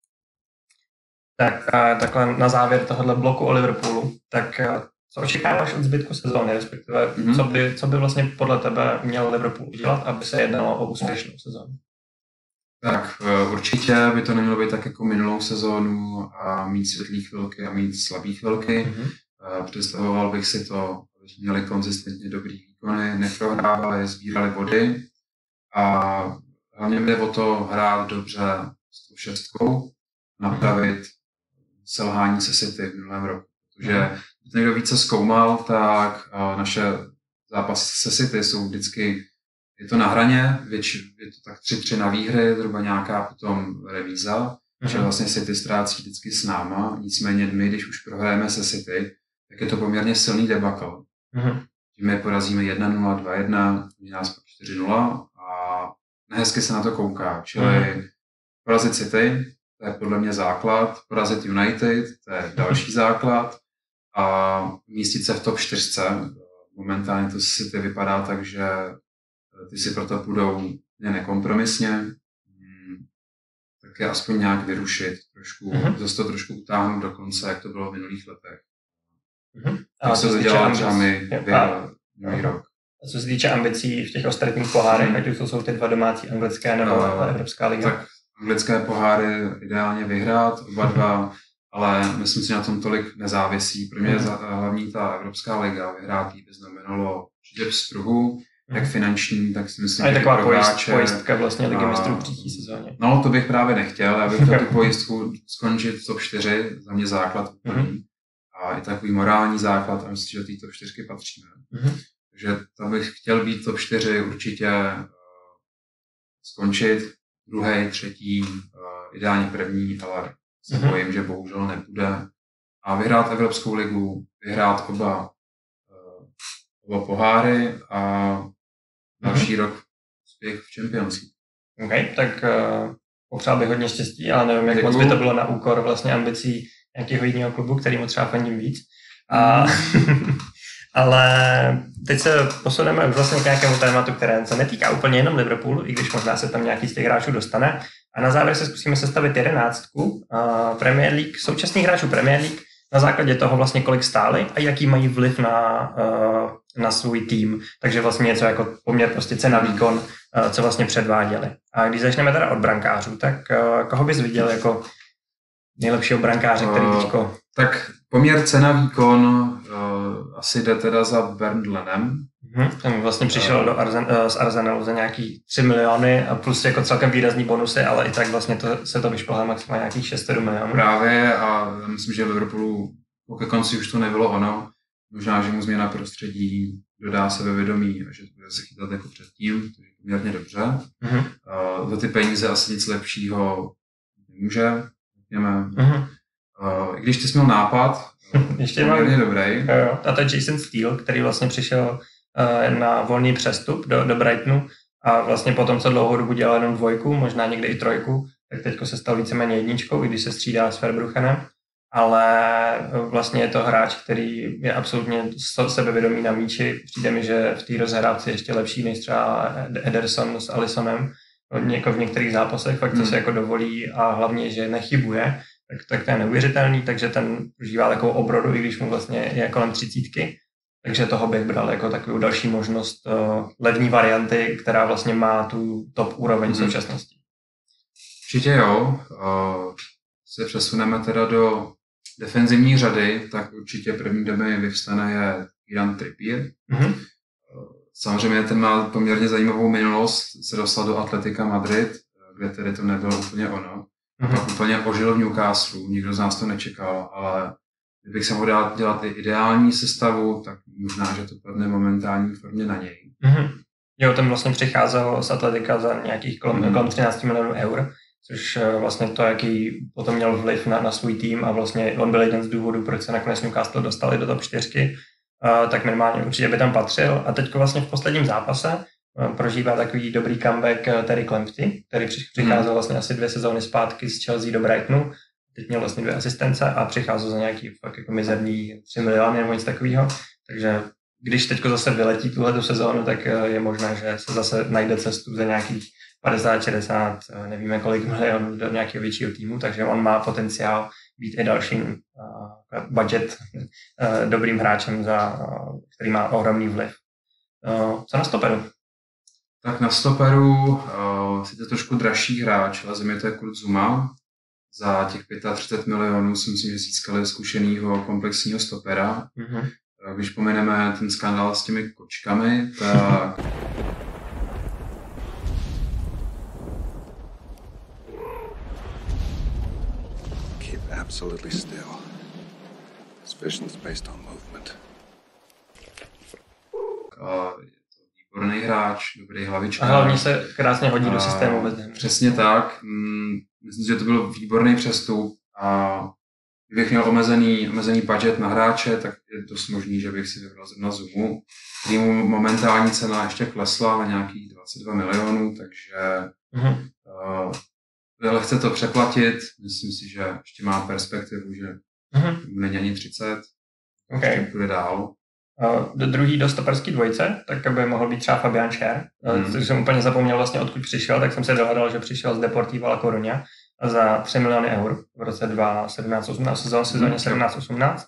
Tak a takhle na závěr tohohle bloku o Liverpoolu, tak co očekáváš od zbytku sezóny, respektive mm. co, by, co by vlastně podle tebe měl Liverpool udělat, aby se jednalo o úspěšnou sezónu? Tak určitě by to nemělo být tak jako minulou sezónu a mít světlý chvilky a mít slabý chvilky. Mm-hmm. Představoval bych si to, aby měli konzistentně dobrý výkony, neprohrávali, sbírali body a hlavně jde o to hrát dobře s tou šestkou, napravit selhání se City v minulém roku. Protože když někdo více zkoumal, tak naše zápasy se City jsou vždycky, je to na hraně, věč, je to tak tři tři na výhry, zhruba nějaká potom remíza, mm-hmm. že vlastně City ztrácí vždycky s náma, nicméně my, když už prohrajeme se City, tak je to poměrně silný debakl. Mm-hmm. My porazíme jedna nula, dva jedna, nás pak čtyři nula a nehezky se na to kouká, čili mm-hmm. porazit City, to je podle mě základ, porazit United, to je další základ a místit se v top čtyřce. Momentálně to City vypadá tak, že ty si proto půjdou nekompromisně, tak je aspoň nějak vyrušit, trošku, mm-hmm. zase to trošku utáhnout do konce, jak to bylo v minulých letech. Mm-hmm. A se to dělá třeba my minulý rok. A co se týče ambicí v těch ostatních pohárech, mm. ať už to jsou ty dva domácí, anglické nebo uh, Evropská liga? Tak anglické poháry ideálně vyhrát, oba dva, ale myslím si, na tom tolik nezávisí. Pro mě je mm. hlavní ta Evropská liga, vyhrát jí by znamenalo určitě vzpruhu, mm. jak finanční, tak si myslím, že je taková pojist, pojistka vlastně ligy mistrů příští sezóně. No, to bych právě nechtěl, já bych chtěl tu pojistku skončit v top čtyři, za mě základ úplný. Mm. A i takový morální základ a myslím, že do té top čtyřky patříme. Mm. Takže tam bych chtěl být top čtyři určitě uh, skončit, druhý, třetí, uh, ideálně první, ale se mm-hmm. bojím, že bohužel nebude. A vyhrát Evropskou ligu, vyhrát oba, uh, oba poháry a další mm-hmm. rok úspěch v Champions League. OK, tak uh, popřál bych hodně štěstí, ale nevím, jak Děkuju. moc by to bylo na úkor vlastně ambicí nějakého jiného klubu, kterýmu třeba fandím víc. A ale teď se posuneme vlastně k nějakému tématu, které se netýká úplně jenom Liverpoolu, i když možná se tam nějaký z těch hráčů dostane. A na závěr se zkusíme sestavit jedenáctku uh, Premier League, současných hráčů Premier League, na základě toho vlastně kolik stáli a jaký mají vliv na, uh, na svůj tým. Takže vlastně něco jako poměr prostě cena výkon, uh, co vlastně předváděli. A když začneme teda od brankářů, tak uh, koho bys viděl jako nejlepšího brankáře, který teďko... Uh, tak poměr cena výkon uh, asi jde teda za Bernd Lennem. Hmm, ten vlastně přišel uh, do Arzen, uh, z Arsenalu za nějaký tři miliony a plus jako celkem výrazný bonusy, ale i tak vlastně to, se to vyšplhá maximálně nějakých šest sedm milionů. Právě a myslím, že v Liverpoolu ke konci už to nebylo ono. Možná, že mu změna prostředí dodá sebevědomí a že to bude se chytat jako předtím, to je poměrně dobře. Mm-hmm. Uh, za ty peníze asi nic lepšího nemůže. Mm-hmm. Uh, I když ty jsi měl nápad, ještě poměrně dobrý. Jo, a to je Jason Steele, který vlastně přišel uh, na volný přestup do, do Brightonu a vlastně potom, co dlouhou dobu dělal jenom dvojku, možná někdy i trojku, tak teďko se stal víceméně jedničkou, i když se střídá s Verbruchenem. Ale vlastně je to hráč, který je absolutně sebevědomý na míči. Přijde mi, že v té rozhrávce je ještě lepší než třeba Ederson s Alissonem jako v některých zápasech, fakt to hmm. se jako dovolí a hlavně, že nechybuje, tak, tak to je neuvěřitelný, takže ten užívá takovou obrodu, i když mu vlastně je kolem třicítky. Takže toho bych bral jako takovou další možnost uh, levní varianty, která vlastně má tu top úroveň hmm. současnosti. Určitě jo. Uh, se přesuneme teda do defenzivní řady, tak určitě první, kdo mi vyvstane, je Kieran Trippier. Mm-hmm. Samozřejmě ten má poměrně zajímavou minulost, se dostal do Atletica Madrid, kde tedy to nebylo úplně ono. A mm-hmm. pak úplně ožil v Newcastle, nikdo z nás to nečekal, ale kdybych se mohl dát dělat i ideální sestavu, tak možná, že to padne momentální formě na něj. Mm-hmm. Jo, ten vlastně přicházel z Atletica za nějakých kolem, mm-hmm. kolem třináct milionů eur. Což vlastně to, jaký potom měl vliv na, na svůj tým a vlastně on byl jeden z důvodů, proč se nakonec Newcastle dostali do top čtyřky, uh, tak minimálně určitě by tam patřil. A teď vlastně v posledním zápase uh, prožívá takový dobrý comeback Terry Lamptey, který přicházel hmm. vlastně asi dvě sezóny zpátky z Chelsea do Brightonu. Teď měl vlastně dvě asistence a přicházel za nějaký fakt jako mizerný tři miliony nebo nic takového. Takže když teď zase vyletí tuhletu sezónu, tak je možné, že se zase najde cestu za nějakých padesát, šedesát, nevíme kolik milionů do nějakého většího týmu, takže on má potenciál být i dalším uh, budget uh, dobrým hráčem, za, uh, který má ohromný vliv. Uh, co na stoperu? Tak na stoperu uh, sice trošku dražší hráč, ale země to je Kurt Zouma. Za těch třicet pět milionů si myslím, že získali zkušenýho komplexního stopera. Mm-hmm. Když pomeneme ten skandál s těmi kočkami, tak absolutely still. This vision's based on movement. A je to výborný hráč, dobrý hlavička. A hlavně se krásně hodí a do systému West Hamu. Přesně tak. Myslím, že to byl výborný přestup a kdybych měl omezený, omezený budget na hráče, tak je dost možný, že bych si vybral zrovna Zoumu, kterýmu momentální cena ještě klesla na nějakých dvacet dva milionů, takže mm-hmm. uh, lehce to přeplatit, myslím si, že ještě má perspektivu, že mm-hmm. není ani třicet, okay. ještě půjde dál. Uh, do druhý do stoperský dvojce, tak by mohl být třeba Fabian Schär, mm. což jsem úplně zapomněl vlastně odkud přišel, tak jsem se dohledal, že přišel z Deportiva La Coruña za tři miliony eur v roce dva tisíce sedmnáct osmnáct, sezóně, sezóně sedmnáct osmnáct,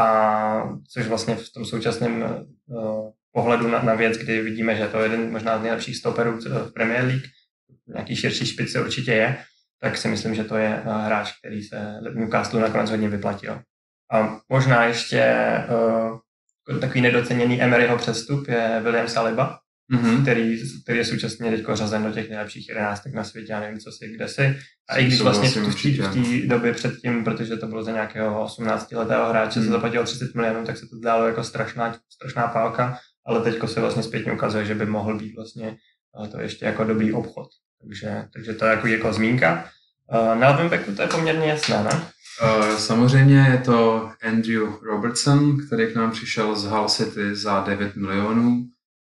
a což vlastně v tom současném uh, pohledu na, na věc, kdy vidíme, že to je jeden možná z nejlepších stoperů v Premier League, nějaký širší špice určitě je, tak si myslím, že to je uh, hráč, který se Newcastle nakonec hodně vyplatil. A možná ještě uh, takový nedoceněný Emeryho přestup je William Saliba, mm-hmm. který, který je současně teď řazen do těch nejlepších jedenáctek na světě, já nevím, co si, kde si. A i když vlastně v té době předtím, protože to bylo za nějakého osmnáctiletého hráče, mm. se zaplatilo třicet milionů, tak se to zdálo jako strašná, strašná pálka, ale teďko se vlastně zpětně ukazuje, že by mohl být vlastně to ještě jako dobrý obchod. Takže, takže to je jako, jako zmínka. Na levém backu to je poměrně jasné, ne? Uh, samozřejmě je to Andrew Robertson, který k nám přišel z Hull City za devět milionů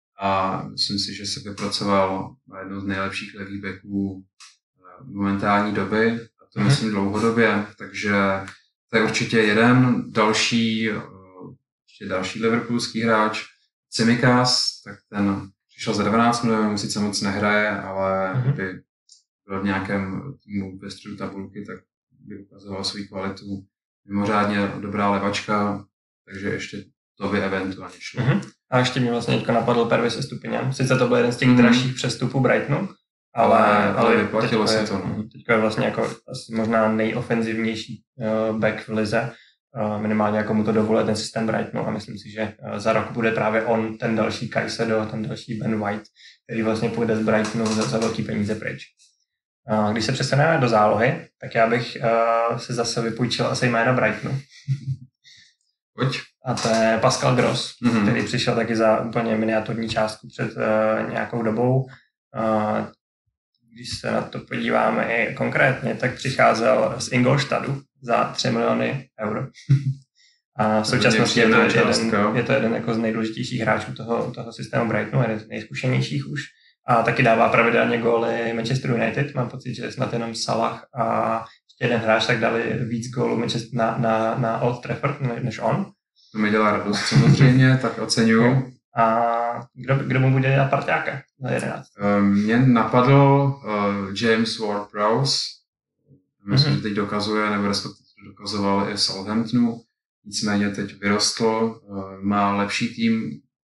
a myslím si, že se vypracoval na jedno z nejlepších levých backů momentální doby, a to mm-hmm. myslím dlouhodobě, takže to je určitě jeden. Další, ještě další liverpoolský hráč, Tsimikas, tak ten přišel za dvanáct milionů, sice moc nehraje, ale mm-hmm. kdyby byl v nějakém týmu ve středu tabulky, tak by ukazoval svou kvalitu. Mimořádně dobrá levačka, takže ještě to by eventuálně šlo. Mm-hmm. A ještě mě vlastně teďka napadl Pervis Estupiñán. Sice to byl jeden z těch mm-hmm. dražších přestupů Brightonu, ale, ale, ale vyplatilo se to. Teďka je vlastně jako asi možná nejofenzivnější uh, back v lize. minimálně jako mu to dovoluje ten systém Brightonu a myslím si, že za rok bude právě on ten další Caicedo, ten další Ben White, který vlastně půjde z Brightonu za, za velký peníze pryč. Když se přesuneme do zálohy, tak já bych uh, si zase vypůjčil asi jméno Brightonu. Pojď. A to je Pascal Gross, mm-hmm. který přišel taky za úplně miniaturní částku před uh, nějakou dobou. Uh, když se na to podíváme i konkrétně, tak přicházel z Ingolstadtu za tři miliony euro. A v současnosti je to, jeden, je to jeden jako z nejdůležitějších hráčů toho, toho systému Brightonu, jeden z nejzkušenějších už. A taky dává pravidelně góly Manchester United. Mám pocit, že snad jenom Salah a ještě jeden hráč tak dali víc gólů na, na, na Old Trafford než on. To mi dělá radost samozřejmě, tak oceňuju. A kdo, kdo mu bude dělat parťáka za jedenáct? Mě napadl uh, James Ward-Prowse. Myslím, mm-hmm. že teď dokazuje, nebo respektive dokazoval i v Southamptonu. Nicméně teď vyrostl, uh, má lepší tým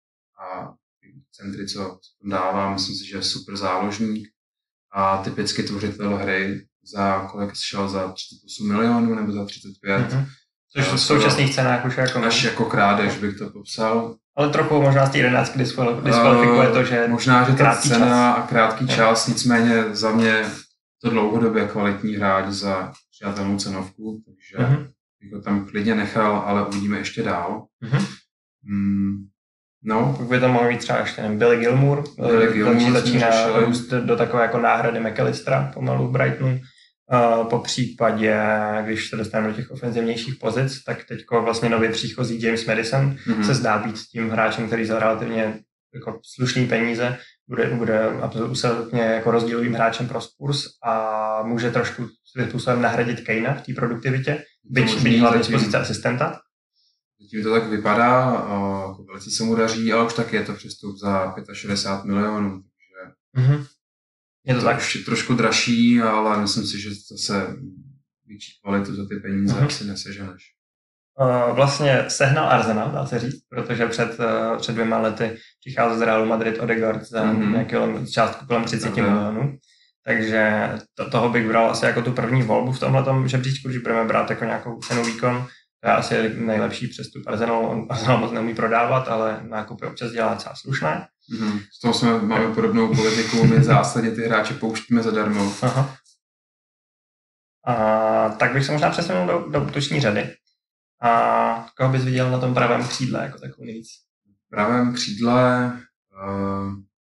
a centry, co tam dává, myslím si, že je super záložník a typicky tvořitel hry za kolik šel za třicet osm milionů nebo za třicet pět. Mm-hmm. Což v současných cenách už jako... Až jako krádež bych to popsal. Ale trochu možná z té jedenáctky diskvalifikuje to, že... Možná, že ta cena čas. a krátký čas, nicméně za mě to dlouhodobě kvalitní hráč za přijatelnou cenovku, takže mm-hmm. bych ho tam klidně nechal, ale uvidíme ještě dál. Mm-hmm. Mm, no. Pak by tam mohl být třeba ještě nevím, Billy Gilmour, Billy Gilmour začíná růst do takové jako náhrady McAllistera pomalu v Brightonu. Uh, po případě, když se dostaneme do těch ofenzivnějších pozic, tak teďko vlastně nově příchozí James Madison mm-hmm. se zdá být tím hráčem, který za relativně jako slušný peníze bude, bude absolutně jako rozdílovým hráčem pro Spurs a může trošku svým způsobem nahradit Kanea v té produktivitě, byť, byť hlavně z pozice asistenta. Zatím to tak vypadá, jako velice se mu daří, ale už taky je to přestup za šedesát pět milionů, takže mm-hmm. je to, to tak už je trošku dražší, ale myslím si, že zase větší kvalitu za ty peníze mm-hmm. asi neseženeš. Uh, vlastně sehnal Arsenal, dá se říct, protože před, uh, před dvěma lety přicházel z Realu Madrid Odegaard za mm-hmm. nějakou částku kolem třicet milionů. Takže to, toho bych bral asi jako tu první volbu v tomhletom žebříčku, když budeme brát jako nějakou cenu výkon. To je asi nejlepší přestup. Arsenal, Arsenal moc neumí prodávat, ale nákupy občas dělá docela slušné. Mm-hmm. Z toho jsme, máme podobnou politiku, my v zásadě ty hráče pouštíme zadarmo. Aha. A, tak bych se možná přesunul do, do útoční řady. A koho bys viděl na tom pravém křídle jako takový nejvíc? V pravém křídle... Uh...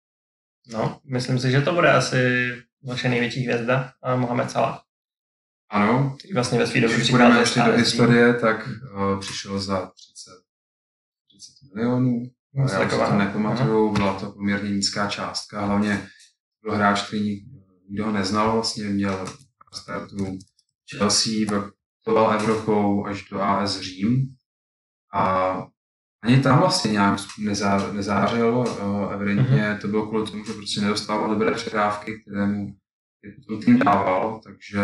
No, myslím si, že to bude asi vaše největší hvězda, Mohamed Salah. Ano. Který vlastně ve svý době Když budeme ještě do historie, tak uh, přišel za třicet, třicet milionů. No, já si to nepamatuju, byla to poměrně nízká částka, hlavně byl hráč, který nikdo ho neznal, vlastně měl startu Chelsea, byl Evropou až do A S Řím a ani tam vlastně nějak nezá, nezářil, uh, evidentně mm-hmm. to bylo kvůli tomu, že prostě nedostával dobré předávky, které mu tým dával, takže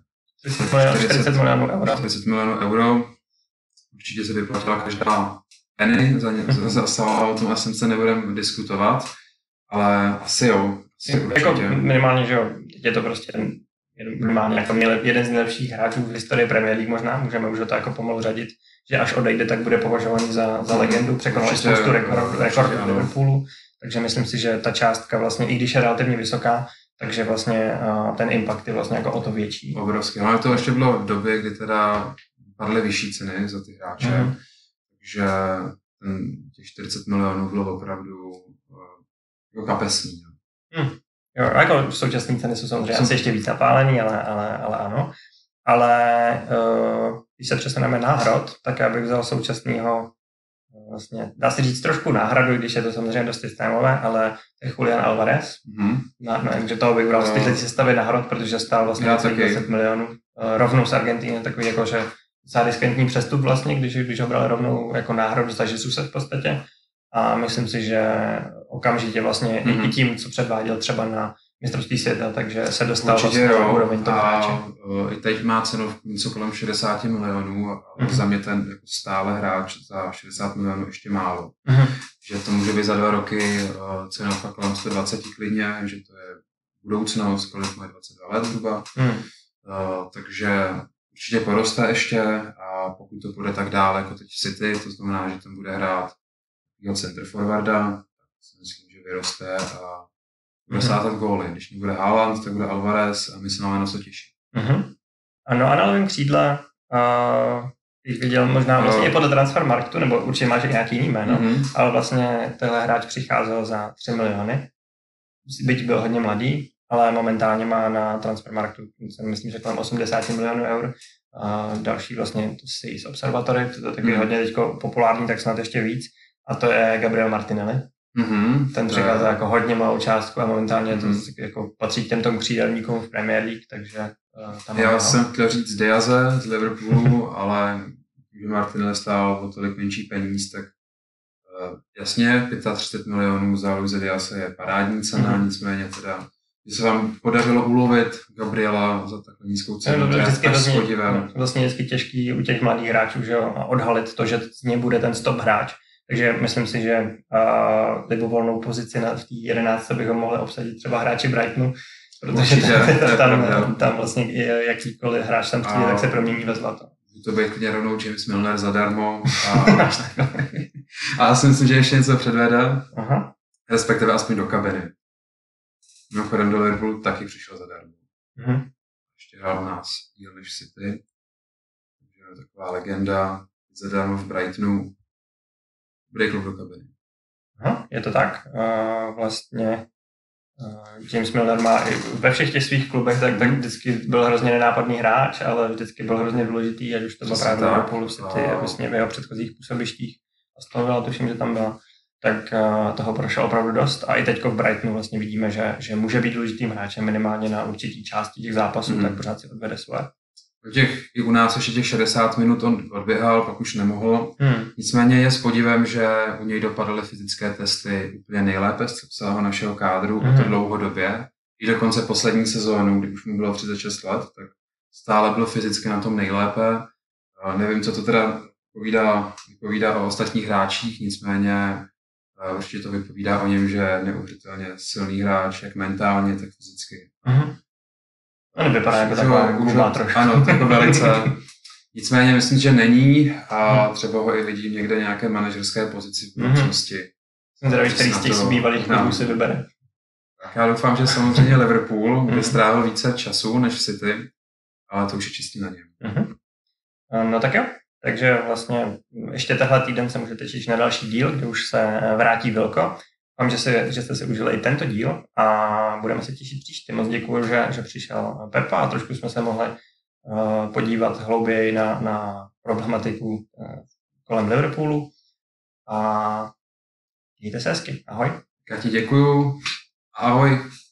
čtyřicet milionů euro. čtyřicet milionů euro. Určitě se vyplatila každá penny za, za, za Salah, o tom asi se nebudeme diskutovat, ale asi jo. Asi jako minimálně, že jo, je to prostě minimálně jako jeden z nejlepších hráčů v historii Premier League možná, můžeme už to jako pomalu řadit, že až odejde, tak bude považovaný za, za legendu, překonal spoustu rekordů rekord v Liverpoolu, takže myslím si, že ta částka vlastně, i když je relativně vysoká, takže vlastně uh, ten impact je vlastně jako o to větší. Obrovský. Ale to ještě bylo v době, kdy teda padly vyšší ceny za ty hráče, mm-hmm. takže ten, těch čtyřicet milionů bylo opravdu uh, jako kapesný. Mm. Jo, jako současné ceny jsou samozřejmě asi ještě víc napálený, ale, ale, ale ano. Ale uh, když se přesuneme na Hrot, tak já bych vzal současného vlastně, dá se říct trošku náhradu, když je to samozřejmě dost systémové, ale to je Julian Alvarez. Mm-hmm. Na, no, že toho bych bral z této sestavy na Hrot, protože stál vlastně deset milionů. Uh, rovnou z Argentiny, takový jako, že docela riskantní přestup vlastně, když, když ho bral rovnou jako náhradu za Jesus v podstatě. A myslím si, že okamžitě vlastně mm-hmm. i tím, co předváděl třeba na mistrovství světa, takže se dostal určitě vlastně na úroveň toho hráče. A i teď má cenu něco kolem šedesát milionů a mm-hmm. za mě ten jako stále hráč za šedesát milionů ještě málo. Mm-hmm. Že to může být za dva roky cenovka kolem sto dvacet klidně, že to je budoucnost, kolik má dvacet dva let zhruba. Mm. Uh, takže určitě poroste ještě a pokud to bude tak dále jako teď v City, to znamená, že tam bude hrát jeho center forwarda, tak si myslím, že vyroste a bude Mhm. sázet góly. Když nebude Haaland, tak bude Alvarez a my se máme na co těšit. Mhm. Ano, a na levém křídle uh, bych viděl možná vlastně i podle Transfermarktu, nebo určitě máš i nějaký jiný jméno, Mhm. ale vlastně tenhle hráč přicházel za tři miliony. Byť byl hodně mladý, ale momentálně má na Transfermarktu, myslím, že kolem osmdesát milionů eur. A další vlastně, to si z Observatory, to je taky Mhm. hodně teďko populární, tak snad ještě víc. A to je Gabriel Martinelli. Mhm. Ten To přicházel je- jako hodně malou částku a momentálně Mhm. to jako patří k těmto křídelníkům v Premier League, takže uh, tam Já máme jsem ho. chtěl říct Diaze z Liverpoolu, ale že Martinelli stál o tolik menší peníz, tak uh, jasně třicet pět milionů za Luise Diaze je parádní cena, Mhm. nicméně teda, že se vám podařilo ulovit Gabriela za takhle nízkou cenu, No, to to je je vždycky až s vlastně, podivem. vlastně vždycky těžký u těch mladých hráčů, že jo, a odhalit to, že z něj bude ten stop hráč. Takže myslím si, že uh, libovolnou pozici na, v té jedenáctce bychom mohli obsadit třeba hráči Brightonu, protože Určitě, to je tam, pravda. tam, tam vlastně je jakýkoliv hráč tam přijde, A- tak se promění ve zlato. Může to být klidně rovnou James Milner zadarmo a, a já si myslím, že ještě něco předvede, Aha. respektive aspoň do kabiny. Mimochodem do Liverpoolu taky přišel zadarmo. Mhm. Ještě hrál u nás díl než City. Takže je taková legenda, zadarmo v Brightonu. Bude klub do kabiny. Aha, je to tak. Uh, vlastně uh, James Milner má i ve všech těch svých klubech, tak, tak vždycky byl hrozně nenápadný hráč, ale vždycky byl hrozně důležitý, ať už to bylo Přesně právě tak. Liverpoolu, City A- a vlastně v jeho předchozích působištích. Aston Villa, tuším, že tam byla. Tak uh, toho prošel opravdu dost. A i teďko v Brightonu vlastně vidíme, že, že může být důležitým hráčem minimálně na určitý části těch zápasů, Mhm. tak pořád si odvede svoje. Těch, i u nás ještě těch šedesát minut on odběhal, pak už nemohl. Hmm. Nicméně je s podivem, že u něj dopadaly fyzické testy úplně nejlépe z celého našeho kádru Mhm. a to dlouhodobě. I dokonce poslední sezónu, kdy už mu bylo třicet šest let, tak stále byl fyzicky na tom nejlépe. A nevím, co to teda vypovídá, vypovídá o ostatních hráčích, nicméně a určitě to vypovídá o něm, že je neuvěřitelně silný hráč, jak mentálně, tak fyzicky. Mhm. On vypadá jako Že taková ho- guba už- trošku. Ano, jako velice. Nicméně myslím, že není a třeba ho i vidím někde nějaké manažerské pozici v budoucnosti. Jsem zvědavý, Že který se z těch na to- bývalých no. klubů si vybere. Tak já doufám, že samozřejmě Liverpool, Mhm. kde strávil více času než City, ale to už je čistě na něm. Mhm. No tak jo, takže vlastně ještě tenhle týden se můžete těšit na další díl, kde už se vrátí Vilko. Vám, že, si, že jste si užili i tento díl a budeme se těšit příště. Moc děkuji, že, že přišel Pepa a trošku jsme se mohli uh, podívat hlouběji na, na problematiku uh, kolem Liverpoolu a mějte se hezky. Ahoj. Já ti děkuju. Ahoj.